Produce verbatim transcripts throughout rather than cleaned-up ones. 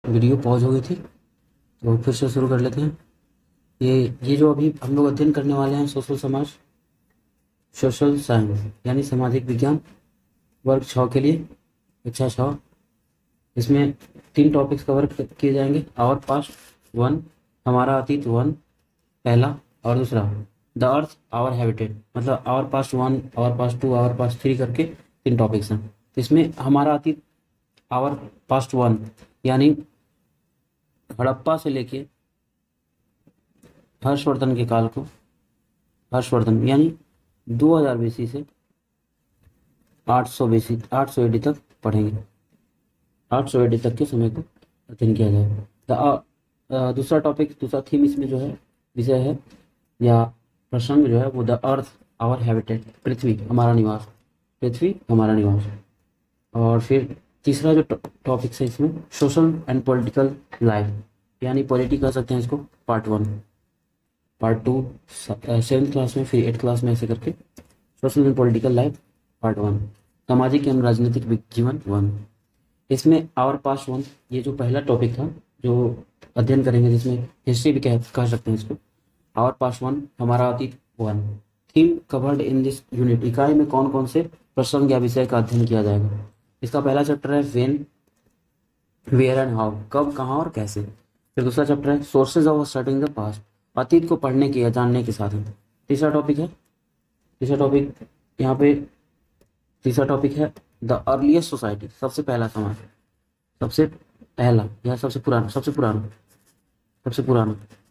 Video pause हो गई थी, तो फिर से शुरू कर लेते हैं। ये ये जो अभी हम लोग अध्ययन करने वाले हैं, सोशल समाज, सोशल साइंस यानी सामाजिक विज्ञान, वर्ग छः के लिए, कक्षा छः। इसमें तीन टॉपिक्स कवर किए जाएंगे। आवर पास्ट वन, हमारा अतीत वन, पहला, और दूसरा द अर्थ आवर हैबिटेट, मतलब our past one, our past two, our past three करके तीन टॉपिक्स हैं। इसमें हमारा अतीत, आवर पास्ट वन, यानी हड़प्पा से लेके हर्षवर्धन के काल को, हर्षवर्धन यानी दो हज़ार बीसी से आठ सौ बीसी, आठ सौ एडी तक पढ़ेंगे। आठ सौ एडी तक के समय को अध्ययन किया जाएगा। द दूसरा टॉपिक, दूसरा थीम इसमें जो है, विषय है या प्रसंग जो है वो द अर्थ आवर हैबिटेट, पृथ्वी हमारा निवास, पृथ्वी हमारा निवास। और फिर तीसरा जो टॉपिक है इसमें, सोशल एंड पॉलिटिकल लाइफ, यानी पॉलिटी कह सकते हैं इसको, part one, part two seventh class में, फिर एट्थ क्लास में, ऐसे करके social and political life part one, सामाजिक एवं राजनीतिक जीवन वन। इसमें आवर पास्ट वन, ये जो पहला टॉपिक था जो अध्ययन करेंगे, जिसमें हिस्ट्री भी कह कह सकते हैं इसको, आवर पास्ट वन, हमारा अतीत वन। Theme covered in this unit, इकाई में कौन कौन से प्रसंग या विषय का अध्ययन किया जाएगा। इसका पहला चैप्टर है वेन, वेयर एंड हाउ, कब, कहाँ और कैसे। फिर दूसरा चैप्टर है sources of studying the past, अतीत को पढ़ने के या जानने के साधन। तीसरा टॉपिक है, तीसरा टॉपिक यहाँ पे तीसरा टॉपिक है द अर्लीस्ट सोसाइटी, सबसे पहला समाज, सबसे पहला या सबसे पुराना, सबसे पुराना, सबसे पुराना,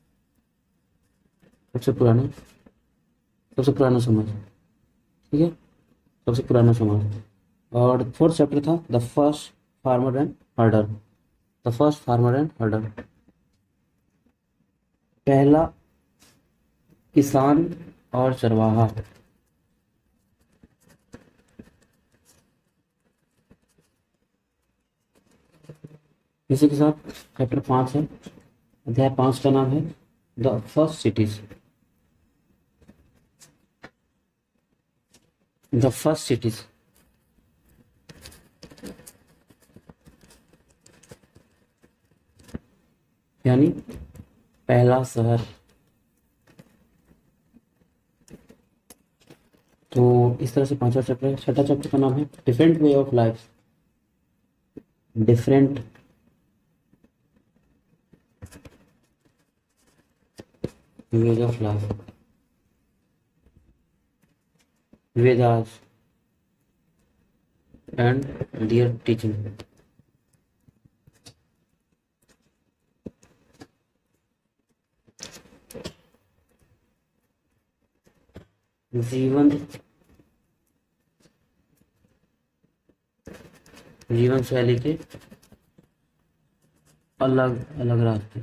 सबसे पुराना, सबसे पुराना समाज, ठीक है, सबसे पुराना समाज। और फोर्थ चैप्टर था the first farmer and herder, the first farmer and herder, पहला किसान और चरवाहा। इसी के साथ चैप्टर पाँच है, अध्याय पाँच का नाम है the first cities, the first cities, यानी पहला शहर। तो इस तरह से पांचवा चैप्टर है। छठा चैप्टर का नाम है different way of life, different ways of life, Vedas and their teaching. जीवन जीवन शैली के अलग अलग रास्ते।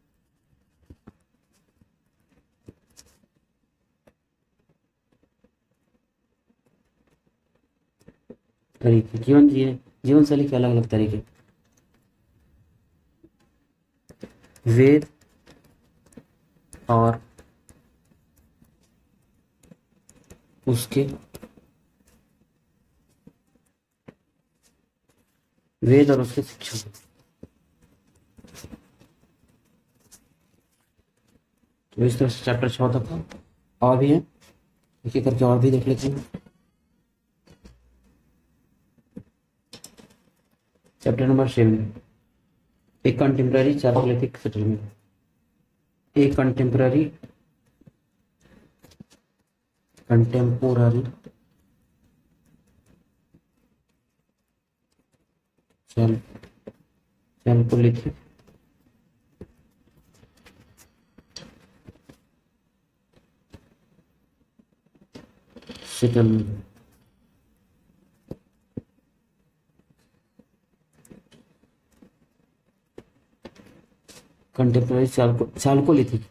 तरीके, जीवन जीने जीवन शैली के अलग अलग तरीके। वेद और उसके वेद और उसके शिक्षण। तो इस तरह से चैप्टर छः तक था। और भी है, एक एक करके और भी देख लेते हैं। Chapter number seven, a contemporary chalcolithic settlement, a contemporary contemporary chalcolithic settlement. Contemporary chalcolithic,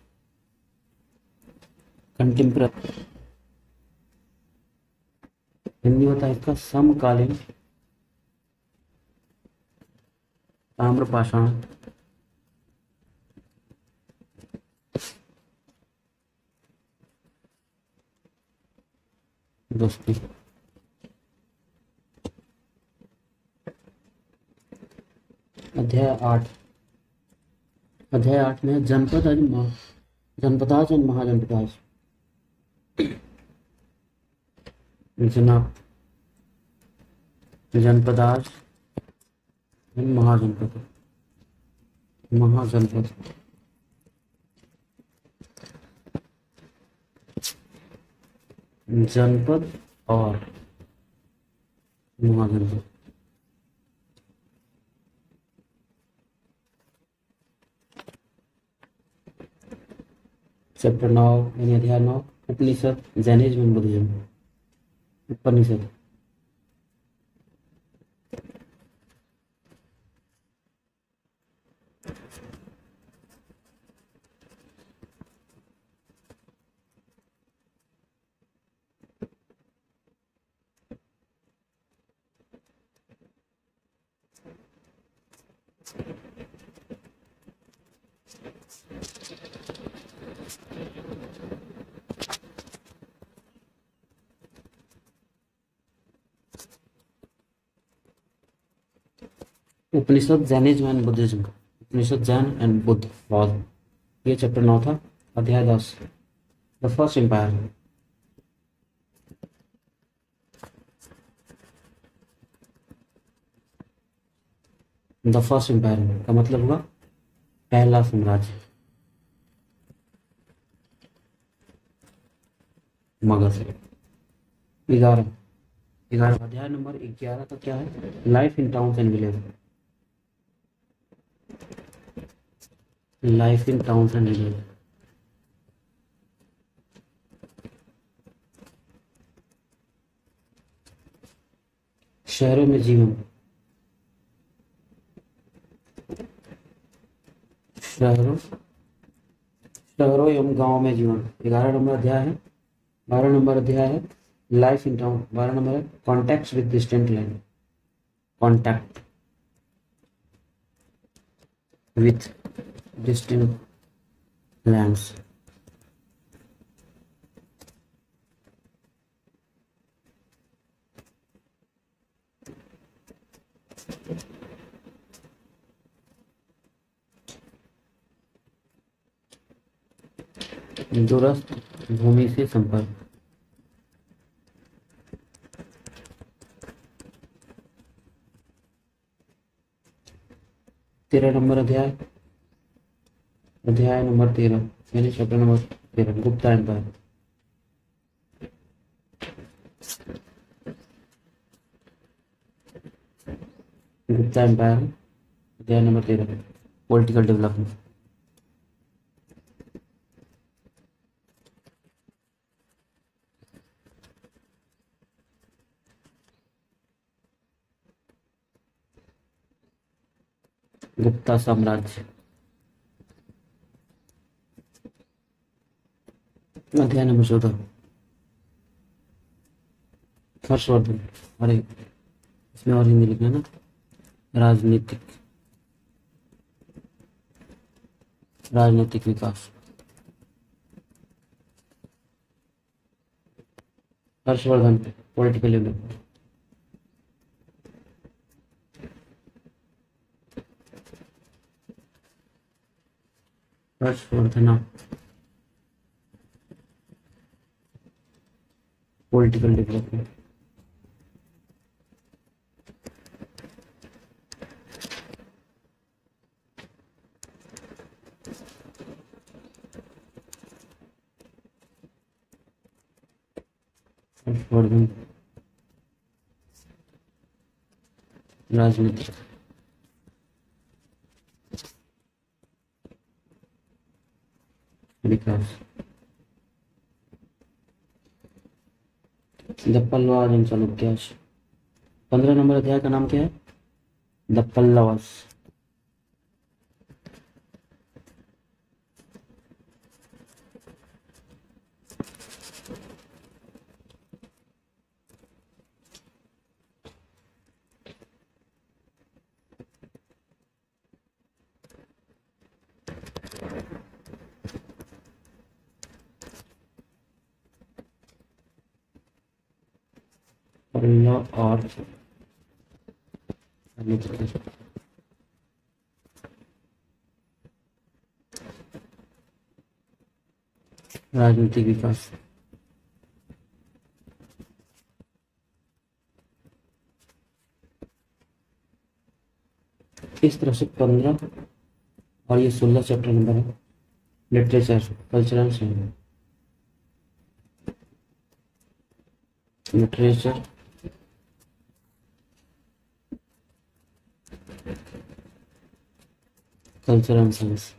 contemporary Hindi होता है इसका समकालीन ताम्रपाषाण दोस्ती। अध्याय आठ, अध्याय आठ में है जनपद एंड महा जनपदाज एंड महाजनपदाज। जनाब जनपदाज एंड महाजनपद महाजनपद जनपद और महाजनपद। चैप्टर नौ यानी अध्याय नौ Upanishad Jainism and Buddhism. Upanishad Upanishad Jainism and Buddhism. Upanishad Jain and बुद्ध वाद। ये चैप्टर नौ था। अध्याय दस the first empire. The first empire का मतलब हुआ पहला साम्राज्य, मगध। ग्यारह ग्यारह अध्याय नंबर ग्यारह का क्या है? Life in towns and village. Life in towns and village. शहरों में जीवन। शहरों शहरों एवं गांवों में जीवन। ग्यारह नंबर अध्याय है। बारह नंबर अध्याय है लाइफ इन टाउन। बारह नंबर है contact with distant land. Contact with distant lands। दूरस्थ भूमि से संपर्क। तेरह नंबर अध्याय अध्याय नंबर तेरह यानी चैप्टर नंबर तेरह गुप्ता एम्पायर। गुप्ता एम्पायर अध्याय नंबर तेरह पॉलिटिकल डेवलपमेंट। गुप्ता साम्राज्य। अध्याय नंबर चौदह हर्षवर्धन। अरे इसमें और हिंदी लिखना ना। राजनीतिक राजनीतिक विकास। Harshavardhan political development. Harshavardhan political development. Harshavardhan राजनीतिक विकास। The Pallavas and Chalukyas. पंद्रह नंबर अध्याय का नाम क्या है? द पल्लवास। पल्लव और राजनीतिक विकास। इस तरह से पंद्रह और ये सोलह चैप्टर नंबर है। लिटरेचर, कल्चरल से literature, culture and science.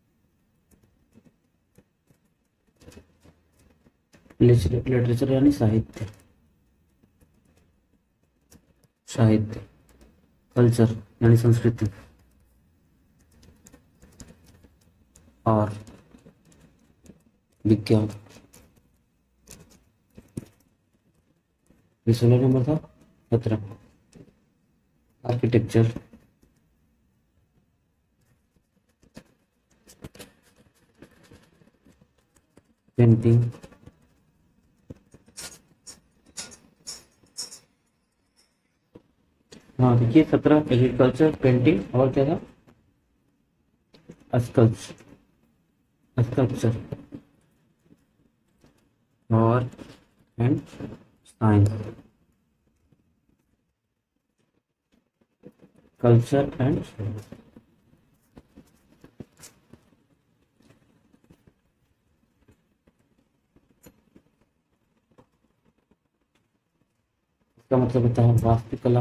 Literature यानी साहित्य, साहित्य। कल्चर यानी संस्कृति और विज्ञान। ये सोलह नंबर था। सत्रह आर्किटेक्चर, पेंटिंग, हाँ देखिए सत्रह एग्रीकल्चर, पेंटिंग और क्या था, स्कल्पचर, स्कल्पचर और and science, culture and science. इसका मतलब होता है वास्तुकला,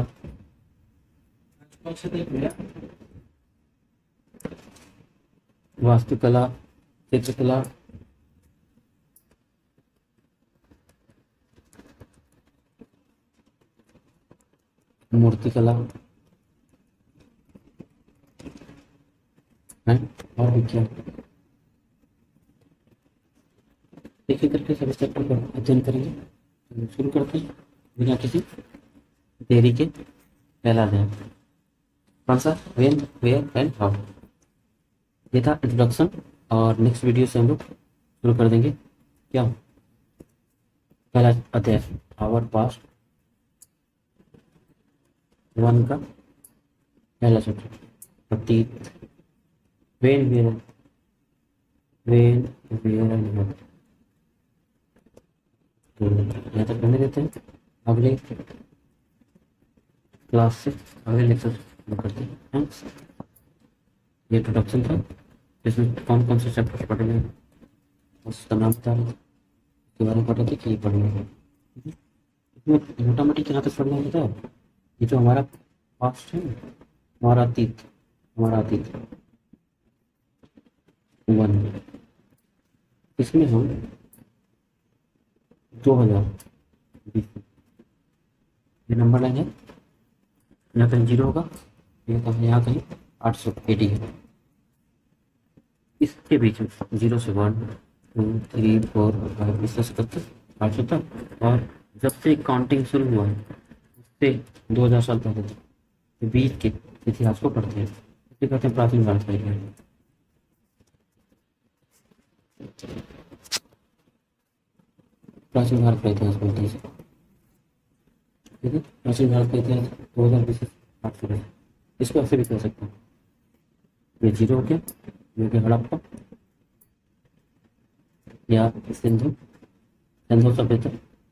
वास्तुकला, चित्रकला, मूर्तिकला है और विज्ञान। एक एक करके सभी चैप्टर का अध्ययन करेंगे। शुरू करते हैं बिना किसी देरी के। पहला अध्याय कौन सा, व्हेन, वेयर एंड हाउ। ये था इंट्रोडक्शन और नेक्स्ट वीडियो से हम लोग शुरू कर देंगे क्या, पहला अध्याय आवर पास्ट वन का पहला चैप्टर अतीत। When where when where and how. तो यहाँ तक करने देते हैं। अगले क्लास से अगले लेक्चर करते हैं। ये इंट्रोडक्शन था, इसमें कौन कौन से चैप्टर पढ़ेंगे उसका नाम बता रहे थे, उसके बारे में पढ़े थे कि ये पढ़ेंगे। इसमें मोटा मोटी कहाँ तक पढ़ना होता है, ये जो हमारा पास्ट है, हमारा अतीत, हमारा अतीत वन, इसमें हम दो हजार बीस ये नंबर लाइन है, यहाँ कहीं जीरो होगा, ये कहीं यहाँ कहीं आठ सौ एटी है। इसके बीच में जीरो से one two three four five इस तरह से करते आठ सौ तक। और जब से काउंटिंग शुरू हुआ है उससे दो हजार साल पहले तो बीच के इतिहास को पढ़ते हैं, इसे कहते हैं प्राचीन भारत का इतिहास। प्राचीन भारत का इतिहास बोलते हैं इसे, ठीक है। प्राचीन भारत का इतिहास दो हजार बीस आठ सौ है। इसको ऐसे भी कह सकते हैं, ये जीरो हो गया, ये हो गया हड़प्पा या सिंधु, सिंधु सभ्यता,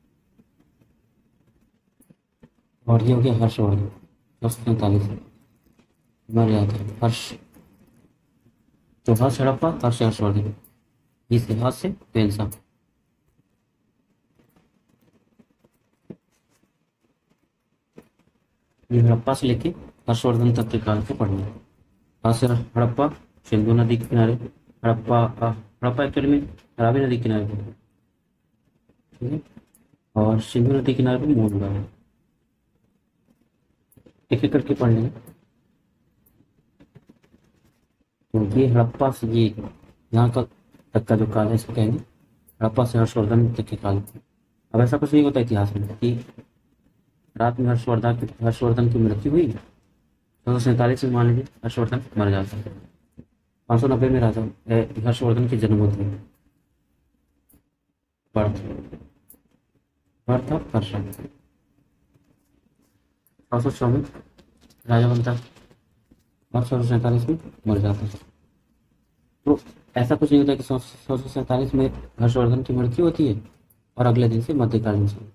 और ये हो गया हर्षवर्धन दस सौ सैंतालीस हमारे याद है हर्ष। तो हर्ष हड़प्पा, हर्ष हर्षवर्धन, इस लिहाज से पेन साहब। ये हड़प्पा से लेके हर्षवर्धन तक के काल को पढ़ना है। हर्ष हड़प्पा सिंधु नदी के किनारे, हड़प्पा हड़प्पा एक्चुअली में रावी नदी के किनारे पर, ठीक है, और सिंधु नदी के किनारे पर मोहन गांव। एक एक करके पढ़ लेंगे। तो ये हड़प्पा से ये यहाँ का तक का जो काल है इसको कहेंगे हड़प्पा से हर्षवर्धन तक के काल। अब ऐसा कुछ नहीं होता इतिहास में कि रात में हर्षवर्धन की हर्षवर्धन की मृत्यु हुई, चौदह सौ सैंतालीस में मान लीजिए हर्षवर्धन मर जाता है, पाँच सौ नब्बे में राजा हर्षवर्धन की जन्म होती है, बर्थ बर्थ ऑफ हर्षवर्धन। पाँच सौ छः में राजा बनता है और चौदह सौ सैंतालीस में मर जाता है। तो ऐसा कुछ नहीं होता कि सौ सौ सैंतालीस में हर्षवर्धन की मृत्यु होती है और अगले दिन से मध्यकालीन समय,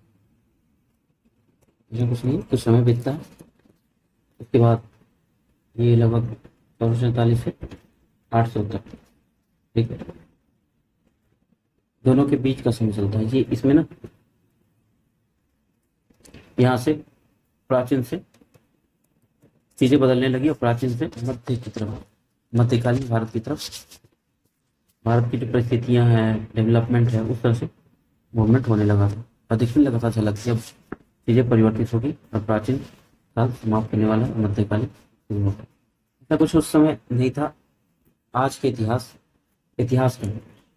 ऐसा कुछ नहीं, कुछ समय बीतता है। उसके बाद ये लगभग चौदह सौ सैंतालीस से आठ सौ तक, ठीक है, दोनों के बीच का समय चलता है। ये इसमें ना यहाँ से प्राचीन से चीजें बदलने लगी और प्राचीन से मध्य की तरफ, मध्यकालीन भारत की तरफ, भारत की जो परिस्थितियां हैं, डेवलपमेंट है, उस तरह से मूवमेंट होने लगा था और दिखने लगा था झलक कि अब चीजें परिवर्तित होगी और प्राचीन काल समाप्त करने वाला है, मध्यकालीन शुरू होगा। ऐसा कुछ उस समय नहीं था। आज के इतिहास इतिहास का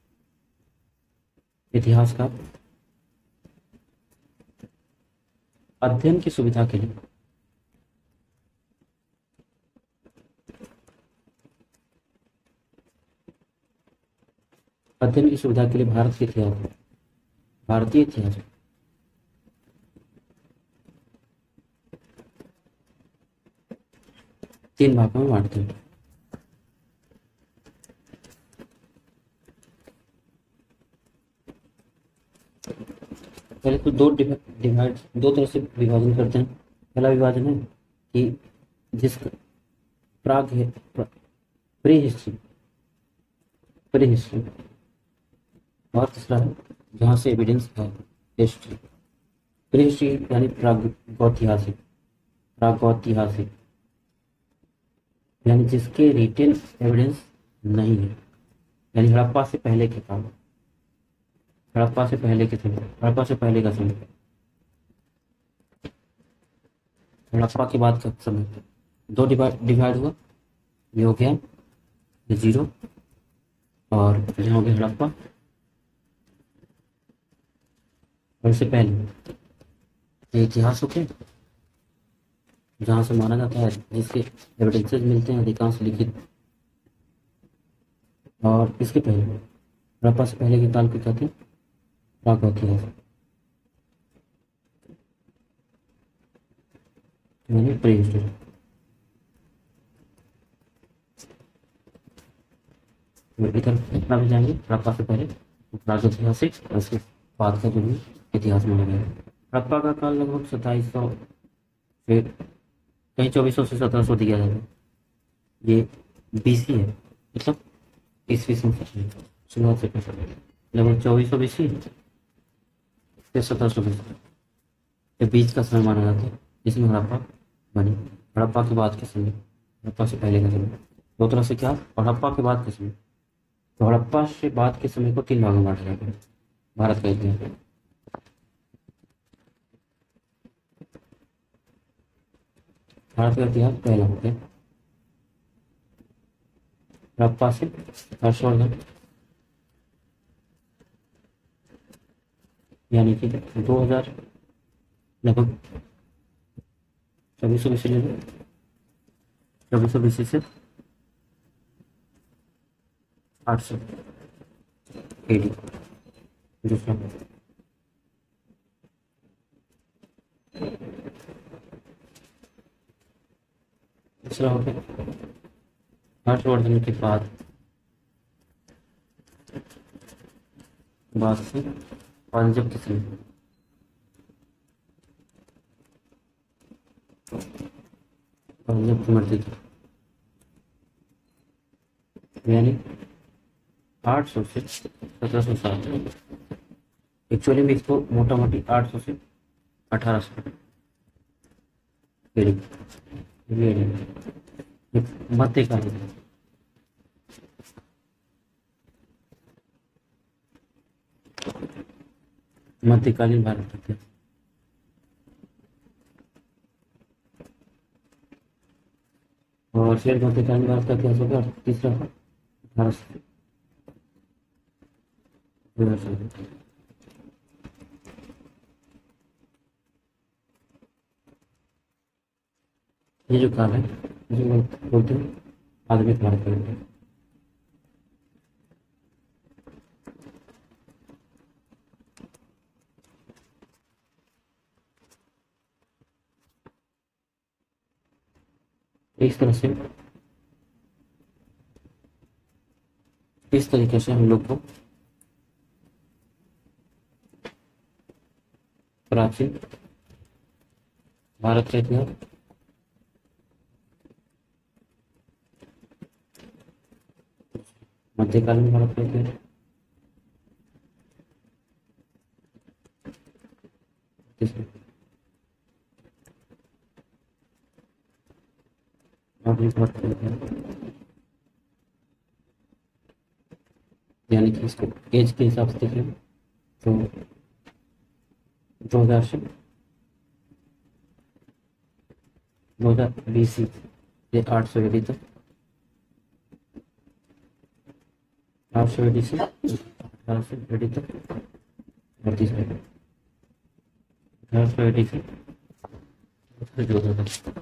इतिहास का अध्ययन की सुविधा के लिए अध्ययन की सुविधा के लिए भारत के इतिहास भारतीय इतिहास तीन भागों में बांटते हैं। पहले तो दो डिवाइड दो तरह से विभाजन करते हैं। पहला विभाजन है कि जिस प्राग है, प्री हिस्ट्री प्री हिस्ट्री और तीसरा है जहाँ से एविडेंस है, हिस्ट्री। प्री हिस्ट्री यानी प्रागैतिहासिक प्रागैतिहासिक यानी जिसके रिटेन एविडेंस नहीं है, यानी हड़प्पा से पहले के काल, हड़प्पा से पहले के समय, हड़प्पा से पहले का समय, हड़प्पा के बाद का समय। दो डिवाइड डिवाइड हुआ, ये हो गया ये जीरो और यहाँ हो गया हड़प्पा और इससे पहले ये इतिहास हो गया जहाँ से माना जाता है, जिसके एविडेंसेस मिलते हैं अधिकांश लिखित। और इसके पहले हड़प्पा से पहले के काल को कहते हैं प्रागैतिहासिक यानी प्री हिस्ट्री। इधर इतना भी जाएंगे, हड़प्पा से पहले प्रागैतिहासिक और उसके बाद का जो भी इतिहास में लगा। हड़प्पा का काल लगभग सत्ताईस सौ से कहीं चौबीस सौ से सत्रह सौ दिया जाता है। ये बीसी है, मतलब ईस्वी सन शुरुआत से पहले लगभग चौबीस सौ बीसी से सत्रह सौ बीसी के बीच का समय माना जाता है जिसमें हड़प्पा बनी। हड़प्पा के बाद के समय, हड़प्पा से पहले का समय, दो तरह से क्या, हड़प्पा के बाद के समय। तो हड़प्पा से बाद के समय को तीन भागों में बांटा जाता है भारत का इतिहास। भारत का इतिहास पहला हो गया हड़प्पा से हर्षवर्धन, यानी कि दो हजार लगभग चौबीस सौ बीसी ले लो, चौबीस सौ बीसी से आठ सौ एडी दूसरा। दूसरा हो गया हर्षवर्धन के बाद बाद से पांजब के समय, पांजब की मृत्यु थी, यानी आठ सौ से सत्रह सौ सात। एक्चुअली में इसको मोटा मोटी आठ सौ से अठारह सौ मध्यकालीन मध्यकालीन भारत का इतिहास। और फिर मध्यकालीन भारत का इतिहास होगा तीसरा अठारह सौ ये जो काल है जो बोलते हैं आधुनिक भारत का। इस तरह से इस तरीके से हम लोग को प्राचीन भारत का इतिहास, मध्यकालीन भारत का इतिहास, आधुनिक भारत का इतिहास, यानी कि इसको एज के हिसाब से देखें तो दो हजार से दो हजार बीसी से आठ सौ एडी तक, आठ सौ एडी से अठारह सौ एडी तक, बत्तीस अठारह सौ एडी से दो हजार तक।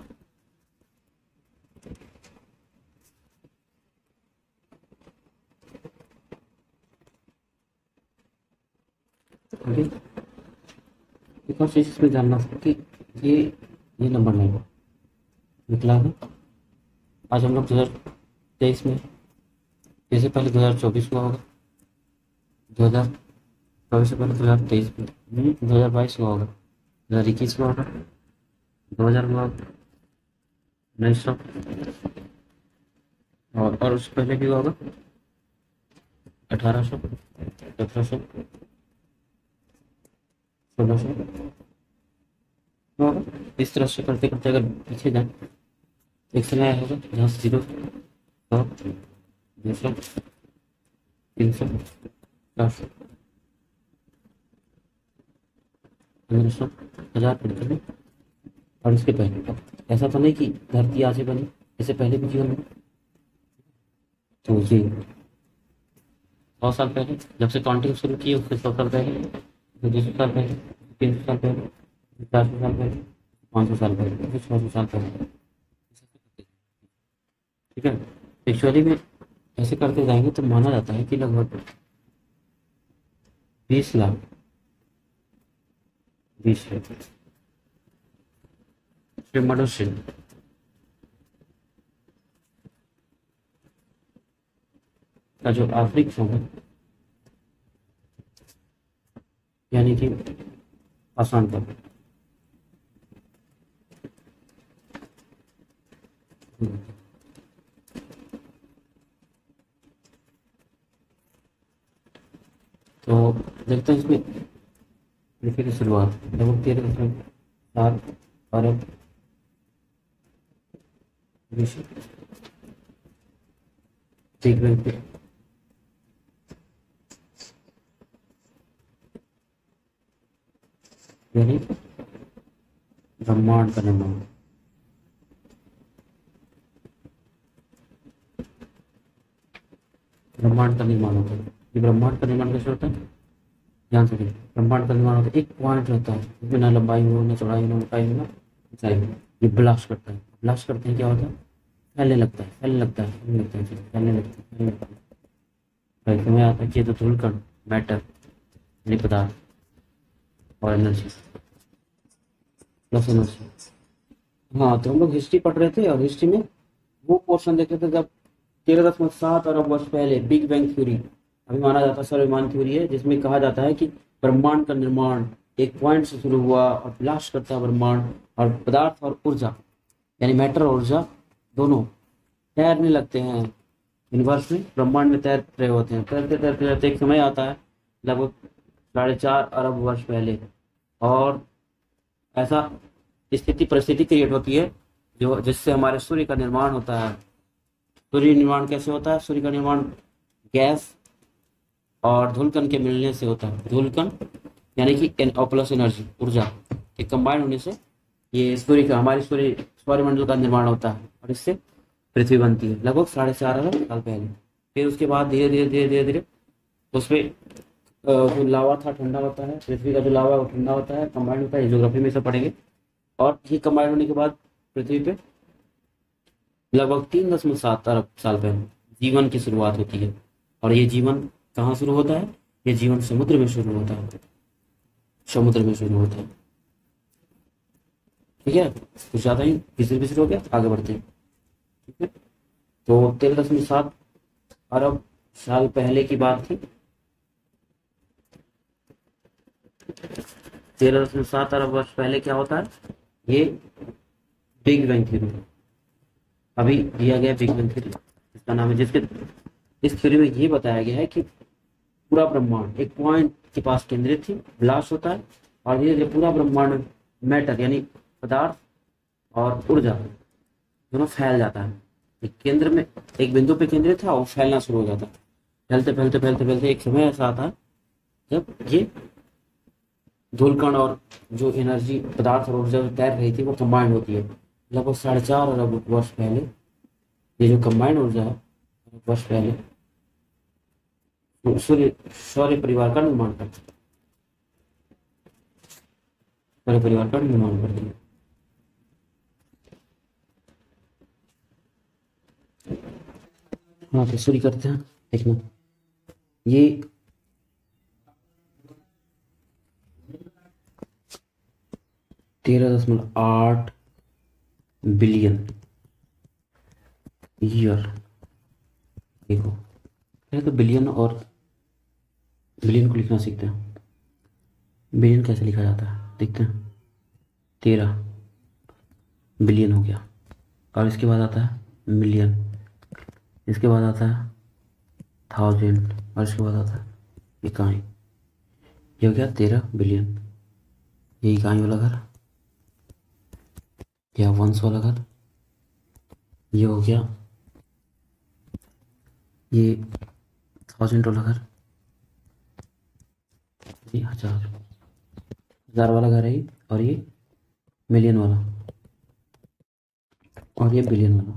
एक और चीज इसमें जानना था कि ये ये नंबर नहीं निकला है। आज हम लोग दो हजार तेईस में, इससे पहले दो हजार चौबीस हुआ होगा, दो हजार चौबीस से पहले दो हजार तेईस में, दो हजार बाईस हुआ होगा, दो हजार इक्कीस हुआ होगा, दो हजार हुआ उन्नीस सौ, और और उससे पहले भी हुआ होगा अठारह सौ, सत्रह सौ, सोलह सौ। इस तरह से करते करते अगर पीछे जाए एक समय आया होगा जहाँ से जीरो, सौ, दो सौ, तीन सौ, चार सौ, पंद्रह सौ, हजार पढ़ते। और इसके पहले ऐसा तो नहीं कि धरती आज ही बनी, इससे पहले भी जीवन बना। तो जी सौ साल पहले जब से काउंटिंग शुरू की उससे सौ साल पहले, दो सौ साल पहले, तीन सौ साल पहले, चार सौ साल पहले, पाँच सौ साल पहले, छः सौ साल पहले। ठीक है, एक्चुअली में ऐसे करते जाएंगे तो माना जाता है कि लगभग बीस लाख बीस लाख मनुष्य का जो आखिरी समय यानी कि आसान पर तो देखते हैं इसमें पृथ्वी की शुरुआत लगभग तेरह दशमलव सात अरब विश्व बिग बैंग पे यानी ब्रह्मांड का निर्माण। ब्रह्मांड का निर्माण होता है। ये ब्रह्मांड का निर्माण कैसे होता है, ध्यान से देखिए। ब्रह्मांड का निर्माण होता है, एक पॉइंट रहता है इसमें ना लंबाई हो, ना चौड़ाई हो, ना मोटाई हो, ना ऊंचाई हो। ये ब्लास्ट करता है। ब्लास्ट करते हैं क्या होता है, फैलने लगता है, फैलने लगता है, फैलने लगता है, फैलने लगता है, फैलने लगता है। भाई समय आता है कि तो धूलकण, मैटर यानी पदार्थ और एनर्जी प्लस एनर्जी। हाँ, तो हम लोग हिस्ट्री पढ़ रहे थे और हिस्ट्री में वो पोर्शन देख रहे थे जब तेरह दशमलव सात अरब वर्ष पहले बिग बैंग थ्योरी, अभी माना जाता है सर्वमान थ्योरी है, जिसमें कहा जाता है कि ब्रह्मांड का निर्माण एक पॉइंट से शुरू हुआ और ब्लास्ट करता है ब्रह्मांड, और पदार्थ और ऊर्जा यानी मैटर और ऊर्जा दोनों तैरने लगते हैं यूनिवर्स में, ब्रह्मांड में तैर रहे होते हैं। तैरते तैरते तैरते एक समय आता है लगभग साढ़े चार अरब वर्ष पहले, और ऐसा स्थिति परिस्थिति क्रिएट होती है जो जिससे हमारे सूर्य का निर्माण होता है। सूर्य निर्माण कैसे होता है, सूर्य का निर्माण गैस और धूलकण के मिलने से होता है। धूलकण यानी कि और प्लस एनर्जी, ऊर्जा के कंबाइन होने से ये सूर्य का हमारे सूर्य सौरमंडल का निर्माण होता है, और इससे पृथ्वी बनती है लगभग साढ़े चार अरब साल पहले। फिर उसके बाद धीरे धीरे धीरे धीरे धीरे उसमें जो लावा था ठंडा होता है, पृथ्वी का जो लावा वो ठंडा होता है, कंबाइन होता है। ज्योग्राफी में सब पढ़ेंगे। और ये कंबाइन होने के बाद पृथ्वी पे लगभग तीन दशमलव सात अरब साल पहले जीवन की शुरुआत होती है। और ये जीवन कहाँ शुरू होता है, ये जीवन समुद्र में शुरू होता है, समुद्र में शुरू होता है। ठीक है, कुछ ज्यादा ही बिजर बिजर हो गया, आगे बढ़ते हैं। ठीक है, तो तेरह दशमलव सात अरब साल पहले की बात थी। तेरह दशमलव सात अरब वर्ष पहले क्या होता है, ये बिग बैंग थ्योरी अभी दिया गया, बिग बैंग थ्योरी इसका नाम है, जिसके इस थ्योरी में ये बताया गया है कि पूरा ब्रह्मांड एक पॉइंट के पास केंद्रित थी, ब्लास्ट होता है और धीरे धीरे पूरा ब्रह्मांड मैटर यानी पदार्थ और ऊर्जा दोनों फैल जाता है। एक केंद्र में एक बिंदु पे केंद्रित था और फैलना शुरू हो जाता है, फैलते फैलते फैलते फैलते एक समय ऐसा आता है जब ये धूलकण और जो एनर्जी पदार्थ और ऊर्जा तैर रही थी वो कंबाइंड होती है। लगभग साढ़े चार अरब वर्ष पहले ये जो कंबाइंड ऊर्जा है वर्ष पहले सूर्य सौर्य परिवार का निर्माण करती है, सौर्य परिवार का निर्माण करती है। हाँ तो शुरू करते हैं। देखना ये तेरह दशमलव आठ बिलियन ईयर, देखो पहले तो बिलियन और बिलियन को लिखना सीखते हैं। बिलियन कैसे लिखा जाता है देखते हैं। तेरह बिलियन हो गया और इसके बाद आता है मिलियन, इसके बाद आता है थाउजेंड और इसके बाद आता है इकाई। ये हो गया तेरह बिलियन। ये इकाई वाला घर, या वंस वाला घर, ये हो गया ये थाउजेंड वाला घर, ये हजार हजार वाला घर है, और ये मिलियन वाला, और ये बिलियन वाला,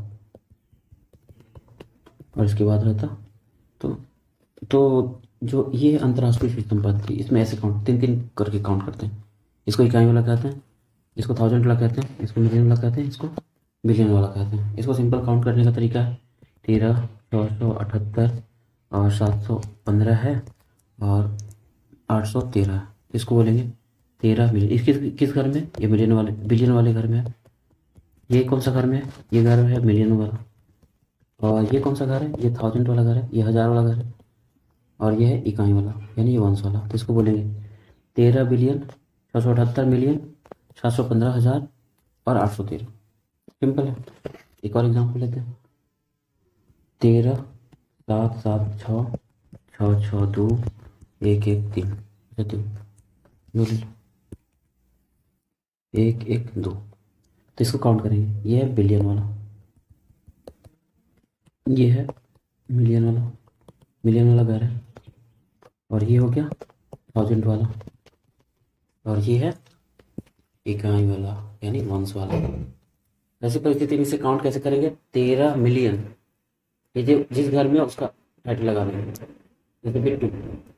और इसके बाद रहता तो तो जो ये अंतर्राष्ट्रीय सिस्टम पद्धति, इसमें ऐसे काउंट तीन तीन करके काउंट करते हैं। इसको इकाई वाला कहते हैं, इसको थाउजेंड वाला कहते हैं, इसको मिलियन वाला कहते हैं, इसको बिलियन वाला कहते हैं। इसको सिंपल काउंट करने का तरीका है तेरह छः सौ अठहत्तर और सात सौ पंद्रह है और आठ सौ तेरह, इसको बोलेंगे तेरह मिलियन। इसके किस घर में, ये मिलियन वाले बिलियन वाले घर में है। ये कौन सा घर में है, ये घर है मिलियन वाला। और ये कौन सा घर है, ये थाउजेंड वाला घर है, ये हज़ार वाला घर है, और ये है इकाई वाला यानी ये वंश वाला। तो इसको बोलेंगे तेरह बिलियन छः सौ अठहत्तर मिलियन सात सौ पंद्रह हज़ार और आठ सौ तेरह। सिंपल है। एक और एग्जाम्पल लेते हैं। तेरह सात सात छः छः छः दो एक एक तीन, तीन दो एक एक दो। तो इसको काउंट करेंगे। ये है बिलियन वाला, ये है मिलियन वाला, मिलियन वाला घर है, और ये हो गया थाउजेंड वाला, और ये है इकाई वाला यानी वंश वाला। ऐसी परिस्थिति में इसे काउंट कैसे करेंगे, तेरह मिलियन, ये जो जिस घर में उसका टाइटल लगा देंगे। जैसे बिट्टू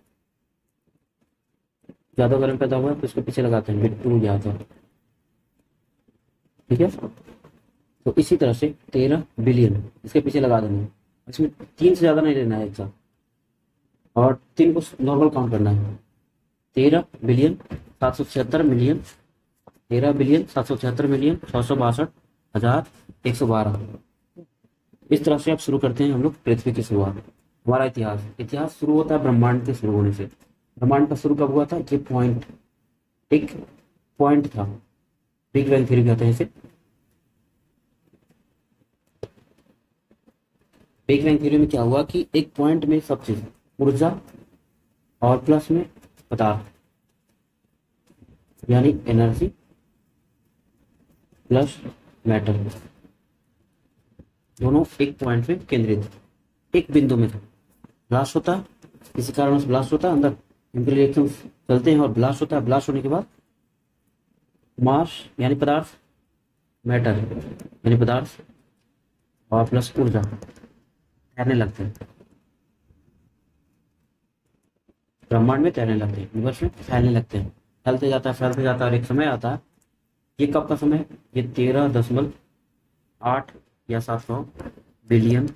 यादव घर में पैदा हुआ है तो इसके पीछे लगाते हैं बिट्टू यादव, ठीक है। तो इसी तरह से तेरह बिलियन इसके पीछे लगा देंगे। इसमें तीन से ज़्यादा नहीं लेना है एक साथ, और तीन को नॉर्मल काउंट करना है। तेरह बिलियन सात सौ छिहत्तर मिलियन, तेरह बिलियन सात सौ छिहत्तर मिलियन छः सौ बासठ हज़ार एक सौ बारह। इस तरह से आप शुरू करते हैं हम लोग पृथ्वी की शुरुआत। हमारा इतिहास इतिहास शुरू होता है ब्रह्मांड के शुरू होने से। ब्रह्मांड का शुरू कब हुआ था, ये पॉइंट एक पॉइंट था, बिग बैंग थ्योरी कहते हैं इसे। बिग बैंग थ्योरी में क्या हुआ कि एक पॉइंट में सब चीज ऊर्जा और प्लस में पदार्थ यानी एनर्जी प्लस मैटर दोनों एक पॉइंट में केंद्रित एक बिंदु में था। ब्लास्ट होता है, किसी कारण से ब्लास्ट होता है, अंदर केमिकल रिएक्शन चलते हैं और ब्लास्ट होता है। ब्लास्ट होने के बाद मास यानी पदार्थ, मैटर यानी पदार्थ और प्लस ऊर्जा तैरने लगते हैं, ब्रह्मांड में तैरने लगते हैं, यूनिवर्स में फैलने लगते हैं। फैलते जाता है फैलते जाता है और एक समय आता है, ये कब का समय है, ये तेरह दशमलव आठ या सात सौ बिलियन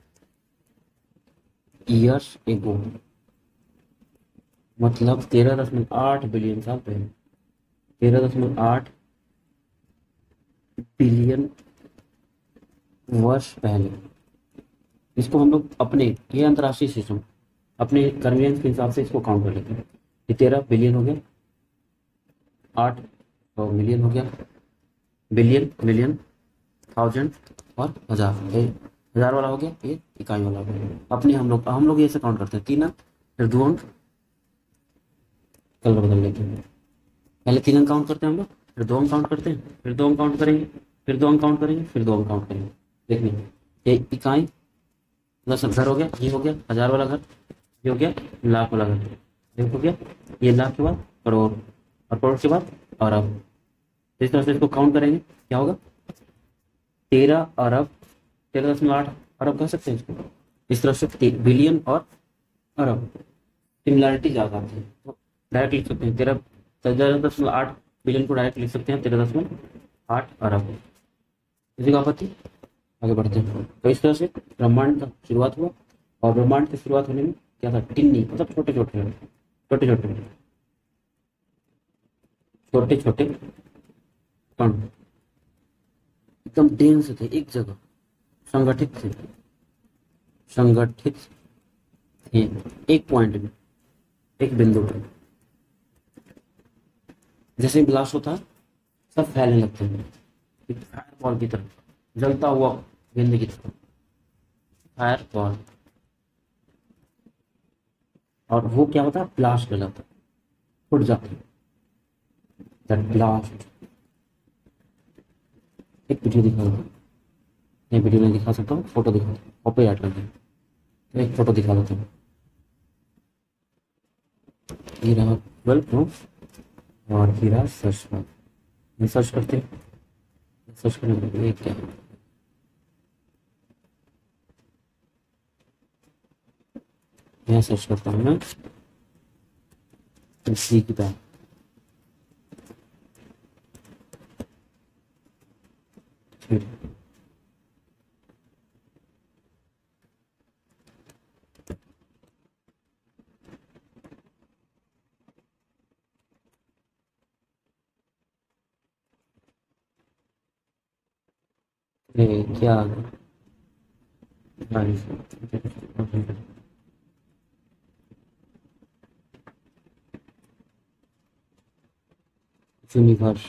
ईयर्स एगो, मतलब तेरह दशमलव आठ बिलियन साल पहले, तेरह दशमलव आठ बिलियन वर्ष पहले इसको हम लोग अपने, ये अंतर्राष्ट्रीय सिस्टम, अपने कन्वीनियंस के हिसाब से इसको काउंट कर लेते हैं। ये तेरह बिलियन हो गया, आठ मिलियन हो गया, बिलियन, मिलियन, थाउजेंड और हजार। ये हजार वाला हो गया, ये इकाई वाला हो गया। अपने हम लोग हम लोग ऐसे काउंट करते हैं, तीन अंक फिर दो अंक, कलर बदल लेते हैं। पहले तीन अंक काउंट करते हैं हम लोग, फिर दो अंक काउंट करते हैं, फिर दो अंक काउंट करेंगे, फिर दो अंक काउंट करेंगे, फिर दो अंक काउंट करेंगे। देखिए ये इकाई प्लस घर हो गया, ये हो गया हजार वाला घर, ये हो गया लाख वाला घर, ये हो गया, ये लाख के बाद करोड़, और करोड़ के बाद अरब। इस तरह से इसको काउंट करेंगे, क्या होगा, तेरह अरब, तेरह दशमलव आठ अरब कह सकते हैं इसको। इस तरह से बिलियन और अरब सिमिलैरिटी ज़्यादा आती है, तो डायरेक्ट लिख सकते हैं तेरह तेरह दशमलव आठ बिलियन को डायरेक्ट लिख सकते हैं तेरह दशमलव आठ अरब। किसी का आपत्ति? आगे बढ़ते हैं। तो इस तरह से ब्रह्मांड का शुरुआत हुआ, और ब्रह्मांड की शुरुआत होने में क्या था, टिन्नी मतलब छोटे छोटे छोटे छोटे छोटे छोटे कण एकदम डेंस थे, एक जगह संगठित थे, संगठित थे एक पॉइंट में, एक बिंदु पर। जैसे ब्लास्ट होता है सब फैलने लगते हैं, फायर बॉल की तरह, जलता हुआ गेंद की तरह, फायर बॉल। और वो क्या होता है, ब्लास्ट कहलाता है, फूट जाते हैं, दैट ब्लास्ट। एक वीडियो दिखा देता हूँ, नहीं वीडियो नहीं दिखा सकता हूँ, फोटो दिखा, कॉपी ऐड कर दें, तो एक फोटो दिखा देता हूँ। ये रहा ट्वेल्व प्रूफ, और ये रहा सर्च बार। ये सर्च करते हैं, सर्च करने के लिए क्या है, मैं सर्च करता हूँ ना सी की तरह। ये क्या यूनिवर्स,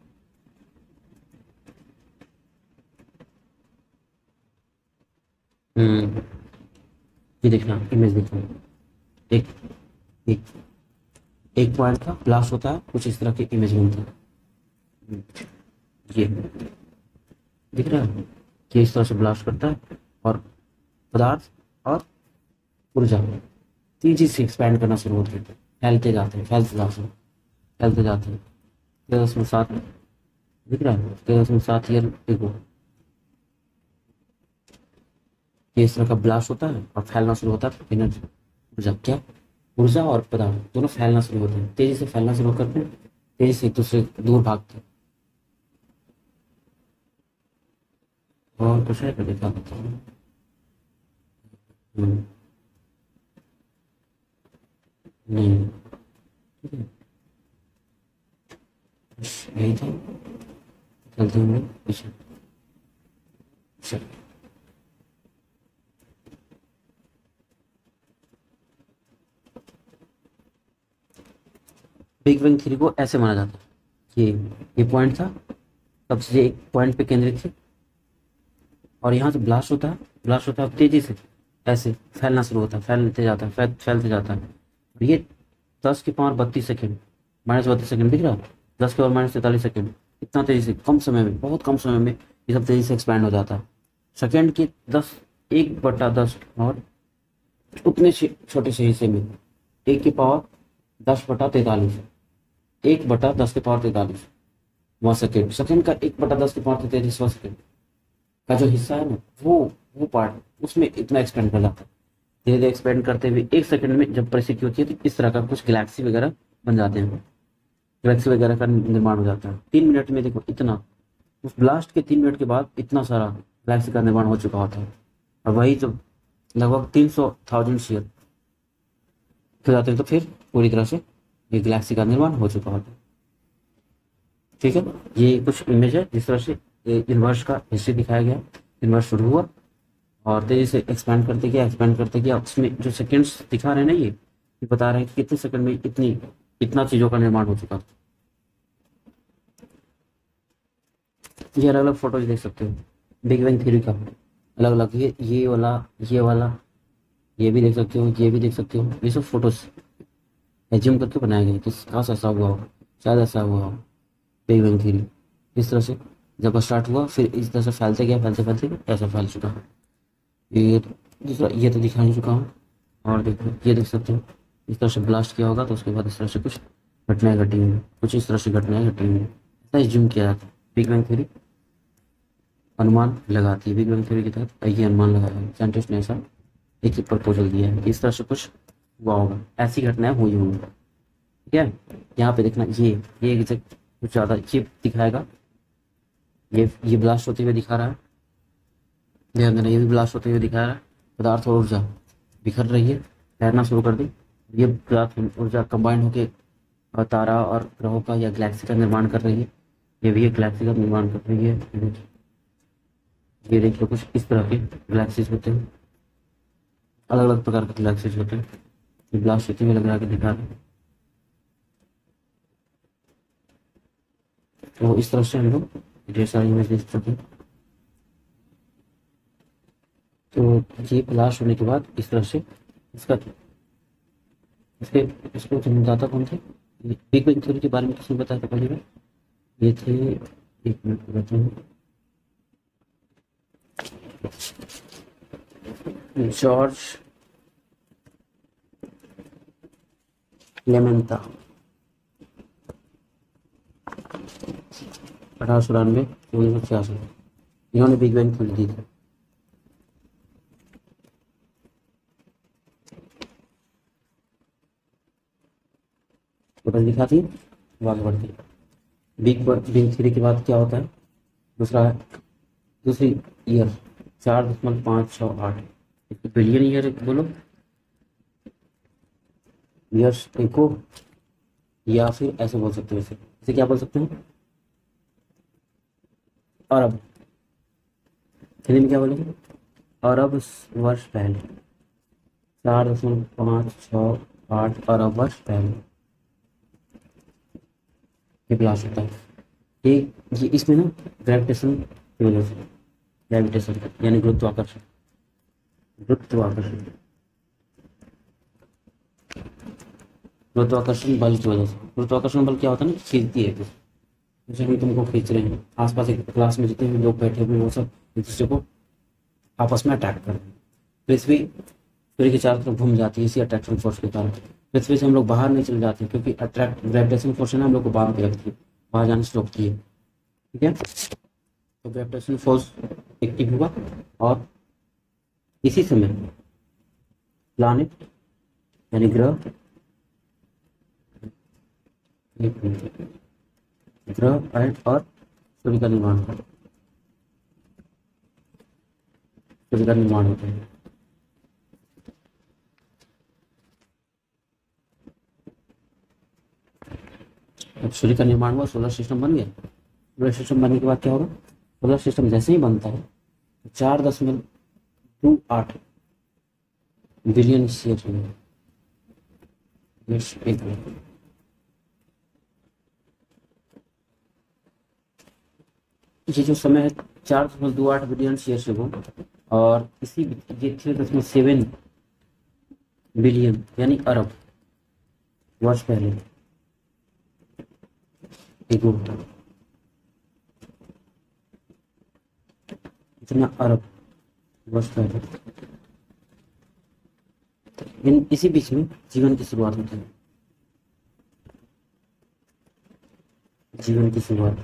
हम्म ये देखना, इमेज देखना, एक एक एक पॉइंट का ब्लास्ट होता है, कुछ इस तरह की इमेज बनता है। ये दिख रहा है कि इस तरह से ब्लास्ट करता है, और पदार्थ और ऊर्जा तेजी से एक्सपैंड करना शुरू होते हैं, फैलते जाते हैं, फैलते जाते हैं, फैलते जाते हैं। तेरह दशमलव सात दिख रहा है, तेरह दशमलव सात ईयर एगो ये इस तरह का ब्लास्ट होता है और फैलना शुरू होता है। एनर्जी, ऊर्जा, क्या, ऊर्जा और पदार्थ दोनों फैलना शुरू होते हैं, तेजी से फैलना शुरू करते हैं, तेजी से एक दूसरे दूर भागते हैं। और कुछ है देखा देता हूँ, नहीं ठीक है, यही था, चलते हैं पीछे। बिग बैंग थ्योरी को ऐसे माना जाता है कि ये पॉइंट था, तब से एक पॉइंट पे केंद्रित थी, और यहाँ से ब्लास्ट होता है, ब्लास्ट होता है तेजी से ऐसे फैलना शुरू होता है, फैलते जाता है, फैल फैलते जाता है। और ये दस की पावर बत्तीस सेकेंड, माइनस बत्तीस सेकेंड दिख रहा है, दस के पावर माइनस तैतालीस सेकेंड, इतना तेजी से कम समय में, बहुत कम समय में ये सब तेजी से एक्सपैंड हो जाता है। सेकेंड के दस, एक बटा दस और उतने छोटे से हिस्से में, एक की पावर दस बटा तैतालीस, एक बटा दस के पावर तैतालीस वह सेकेंड, सेकेंड का एक बटा दस के पावर तैतालीसवां सेकेंड का जो हिस्सा है ना, वो वो पार्ट उसमें इतना एक्सपेंड कर जाता है। धीरे धीरे एक्सपेंड करते हुए एक सेकंड में जब परिस्थिति होती है तो इस तरह का कुछ गैलेक्सी वगैरह बन जाते हैं, गैलेक्सी वगैरह का निर्माण हो जाता है। तीन मिनट में देखो इतना, उस ब्लास्ट के तीन मिनट के बाद इतना सारा गैलेक्सी का निर्माण हो चुका होता है। और वही जब लगभग तीन सौ थाउजेंड ईयर हो जाते हैं तो फिर पूरी तरह से ये गैलेक्सी का निर्माण हो चुका होता है। ठीक है, ये कुछ इमेज है जिस तरह से यूनिवर्स का हिस्ट्री दिखाया गया, यूनिवर्स शुरू हुआ और तेजी से एक्सपेंड करते गया एक्सपेंड करते गया उसमें जो सेकंड्स दिखा रहे हैं ना, ये ये बता रहे हैं कि कितने सेकंड में इतनी इतना चीज़ों का निर्माण हो चुका। ये अलग अलग फोटोज देख सकते हो बिग बैंग थ्योरी का, अलग अलग, ये ये वाला, ये वाला, ये भी देख सकते हो, ये भी देख सकते हो। ये सब फोटोज एज्यूम करके बनाए गए किस कहाँ से ऐसा हुआ हो, शायद ऐसा हुआ हो बिग बैंग थ्योरी। इस तरह से जब स्टार्ट हुआ फिर इस तरह से फैलते गया फैलते फैलते ऐसा फैल चुका है। ये दूसरा ये तो दिखा ही चुका हूँ। और देखो ये देख सकते हो, इस तरह से ब्लास्ट किया होगा तो उसके बाद इस तरह से कुछ घटनाएं घटी होंगी, कुछ इस तरह से घटनाएं घटी होंगी। ऐसा एज्यूम किया जाता है। बिग बैंग थ्योरी अनुमान लगाती है, बिग बैंग थ्योरी के तहत ये अनुमान लगाया है साइंटिस्ट ने, ऐसा एक प्रपोजल दिया है कि इस तरह से कुछ हुआ होगा, ऐसी घटनाएं हुई होंगी। ठीक है, यहाँ पे देखना, ये ये एग्जैक्ट कुछ ज़्यादा ये दिखाएगा, ये ये ब्लास्ट होते हुए दिखा रहा है, ध्यान देना, ये भी ब्लास्ट होते हुए दिखा रहा है। पदार्थ और ऊर्जा बिखर रही है, तैरना शुरू कर दी। ये पदार्थ ऊर्जा कंबाइंड होकर तारा और ग्रहों का या गैलेक्सी का निर्माण कर रही है। ये भी एक गैलेक्सी का निर्माण कर रही है। ये देख लो, कुछ इस तरह के गैलेक्सीज होते हैं, अलग अलग प्रकार के गैलेक्सीज होते हैं। ये ब्लास्ट होते हुए लग रहा है कि दिखा रहे हैं। तो इस तरह से हम लोग ढेर सारी इमेज देख सकते हैं। तो ये ब्लास्ट होने के बाद इस तरह से इसका इसके इसको जन्मदाता कौन थे, बिग बैंग थ्योरी के बारे में किसने बताया था पहले में, ये थे, एक मिनट बताता हूँ, जॉर्ज लेमेंता, अठारह सौ चौरानवे उन्नीस सौ छियासठ, इन्होंने बिग बैंग थ्योरी दी थी। फोटो दिखाती आगे बढ़ती। बिग बिग थ्योरी के बाद क्या होता है, दूसरा है दूसरी ईयर, चार दशमलव पाँच छः आठ बिलियन ईयर बोलो, ईयर्स एको, या फिर ऐसे बोल सकते हो, इसे इसे क्या बोल सकते हैं, अरब, हिंदी में क्या बोलेंगे, अरब वर्ष पहले, चार दशमलव पाँच छः आठ अरब वर्ष पहले ये ब्लास्ट होता है। ये ये इसमें ना ग्रेविटेशन की वजह से, ग्रेविटेशन यानी गुरुत्वाकर्षण, गुरुत्वाकर्षण गुरुत्वाकर्षण बल की वजह से। गुरुत्वाकर्षण बल क्या होता है ना, खींचती है कुछ, जैसे हम तुमको खींच रहे हैं, आसपास एक क्लास में जितने भी लोग बैठे हुए हैं वो सब एक दूसरे को आपस में अटैक कर रहे हैं। पृथ्वी सूर्य के चारों तरफ घूम जाती है इसी अट्रैक्शन फोर्स के कारण। पृथ्वी से हम लोग बाहर नहीं चले जाते क्योंकि अट्रैक्ट ग्रेविटेशन फोर्स है ना, हम लोग को बाहर पे रखती है, बाहर जाने से रोकती है। ठीक है, तो ग्रेविटेशन फोर्स एक्टिव हुआ और इसी समय प्लानिट यानी ग्रह ग्रह एंड और सूर्य का निर्माण हुआ, सूर्य का निर्माण होता है। अब सूर्य का निर्माण हुआ, सोलर सिस्टम बन गया। सोलर सिस्टम बनने के बाद क्या होगा, सोलर सिस्टम जैसे ही बनता है तो चार दशमलव टू आठ बिलियन ईयर एक ये जो समय है चार दशमलव दो आठ बिलियन ईयर से वो, और इसी ये छः दशमलव सेवन बिलियन यानी अरब वर्ष पहले एक इतना अरब वर्ष पहले, इन इसी बीच में जीवन की शुरुआत होती है, जीवन की शुरुआत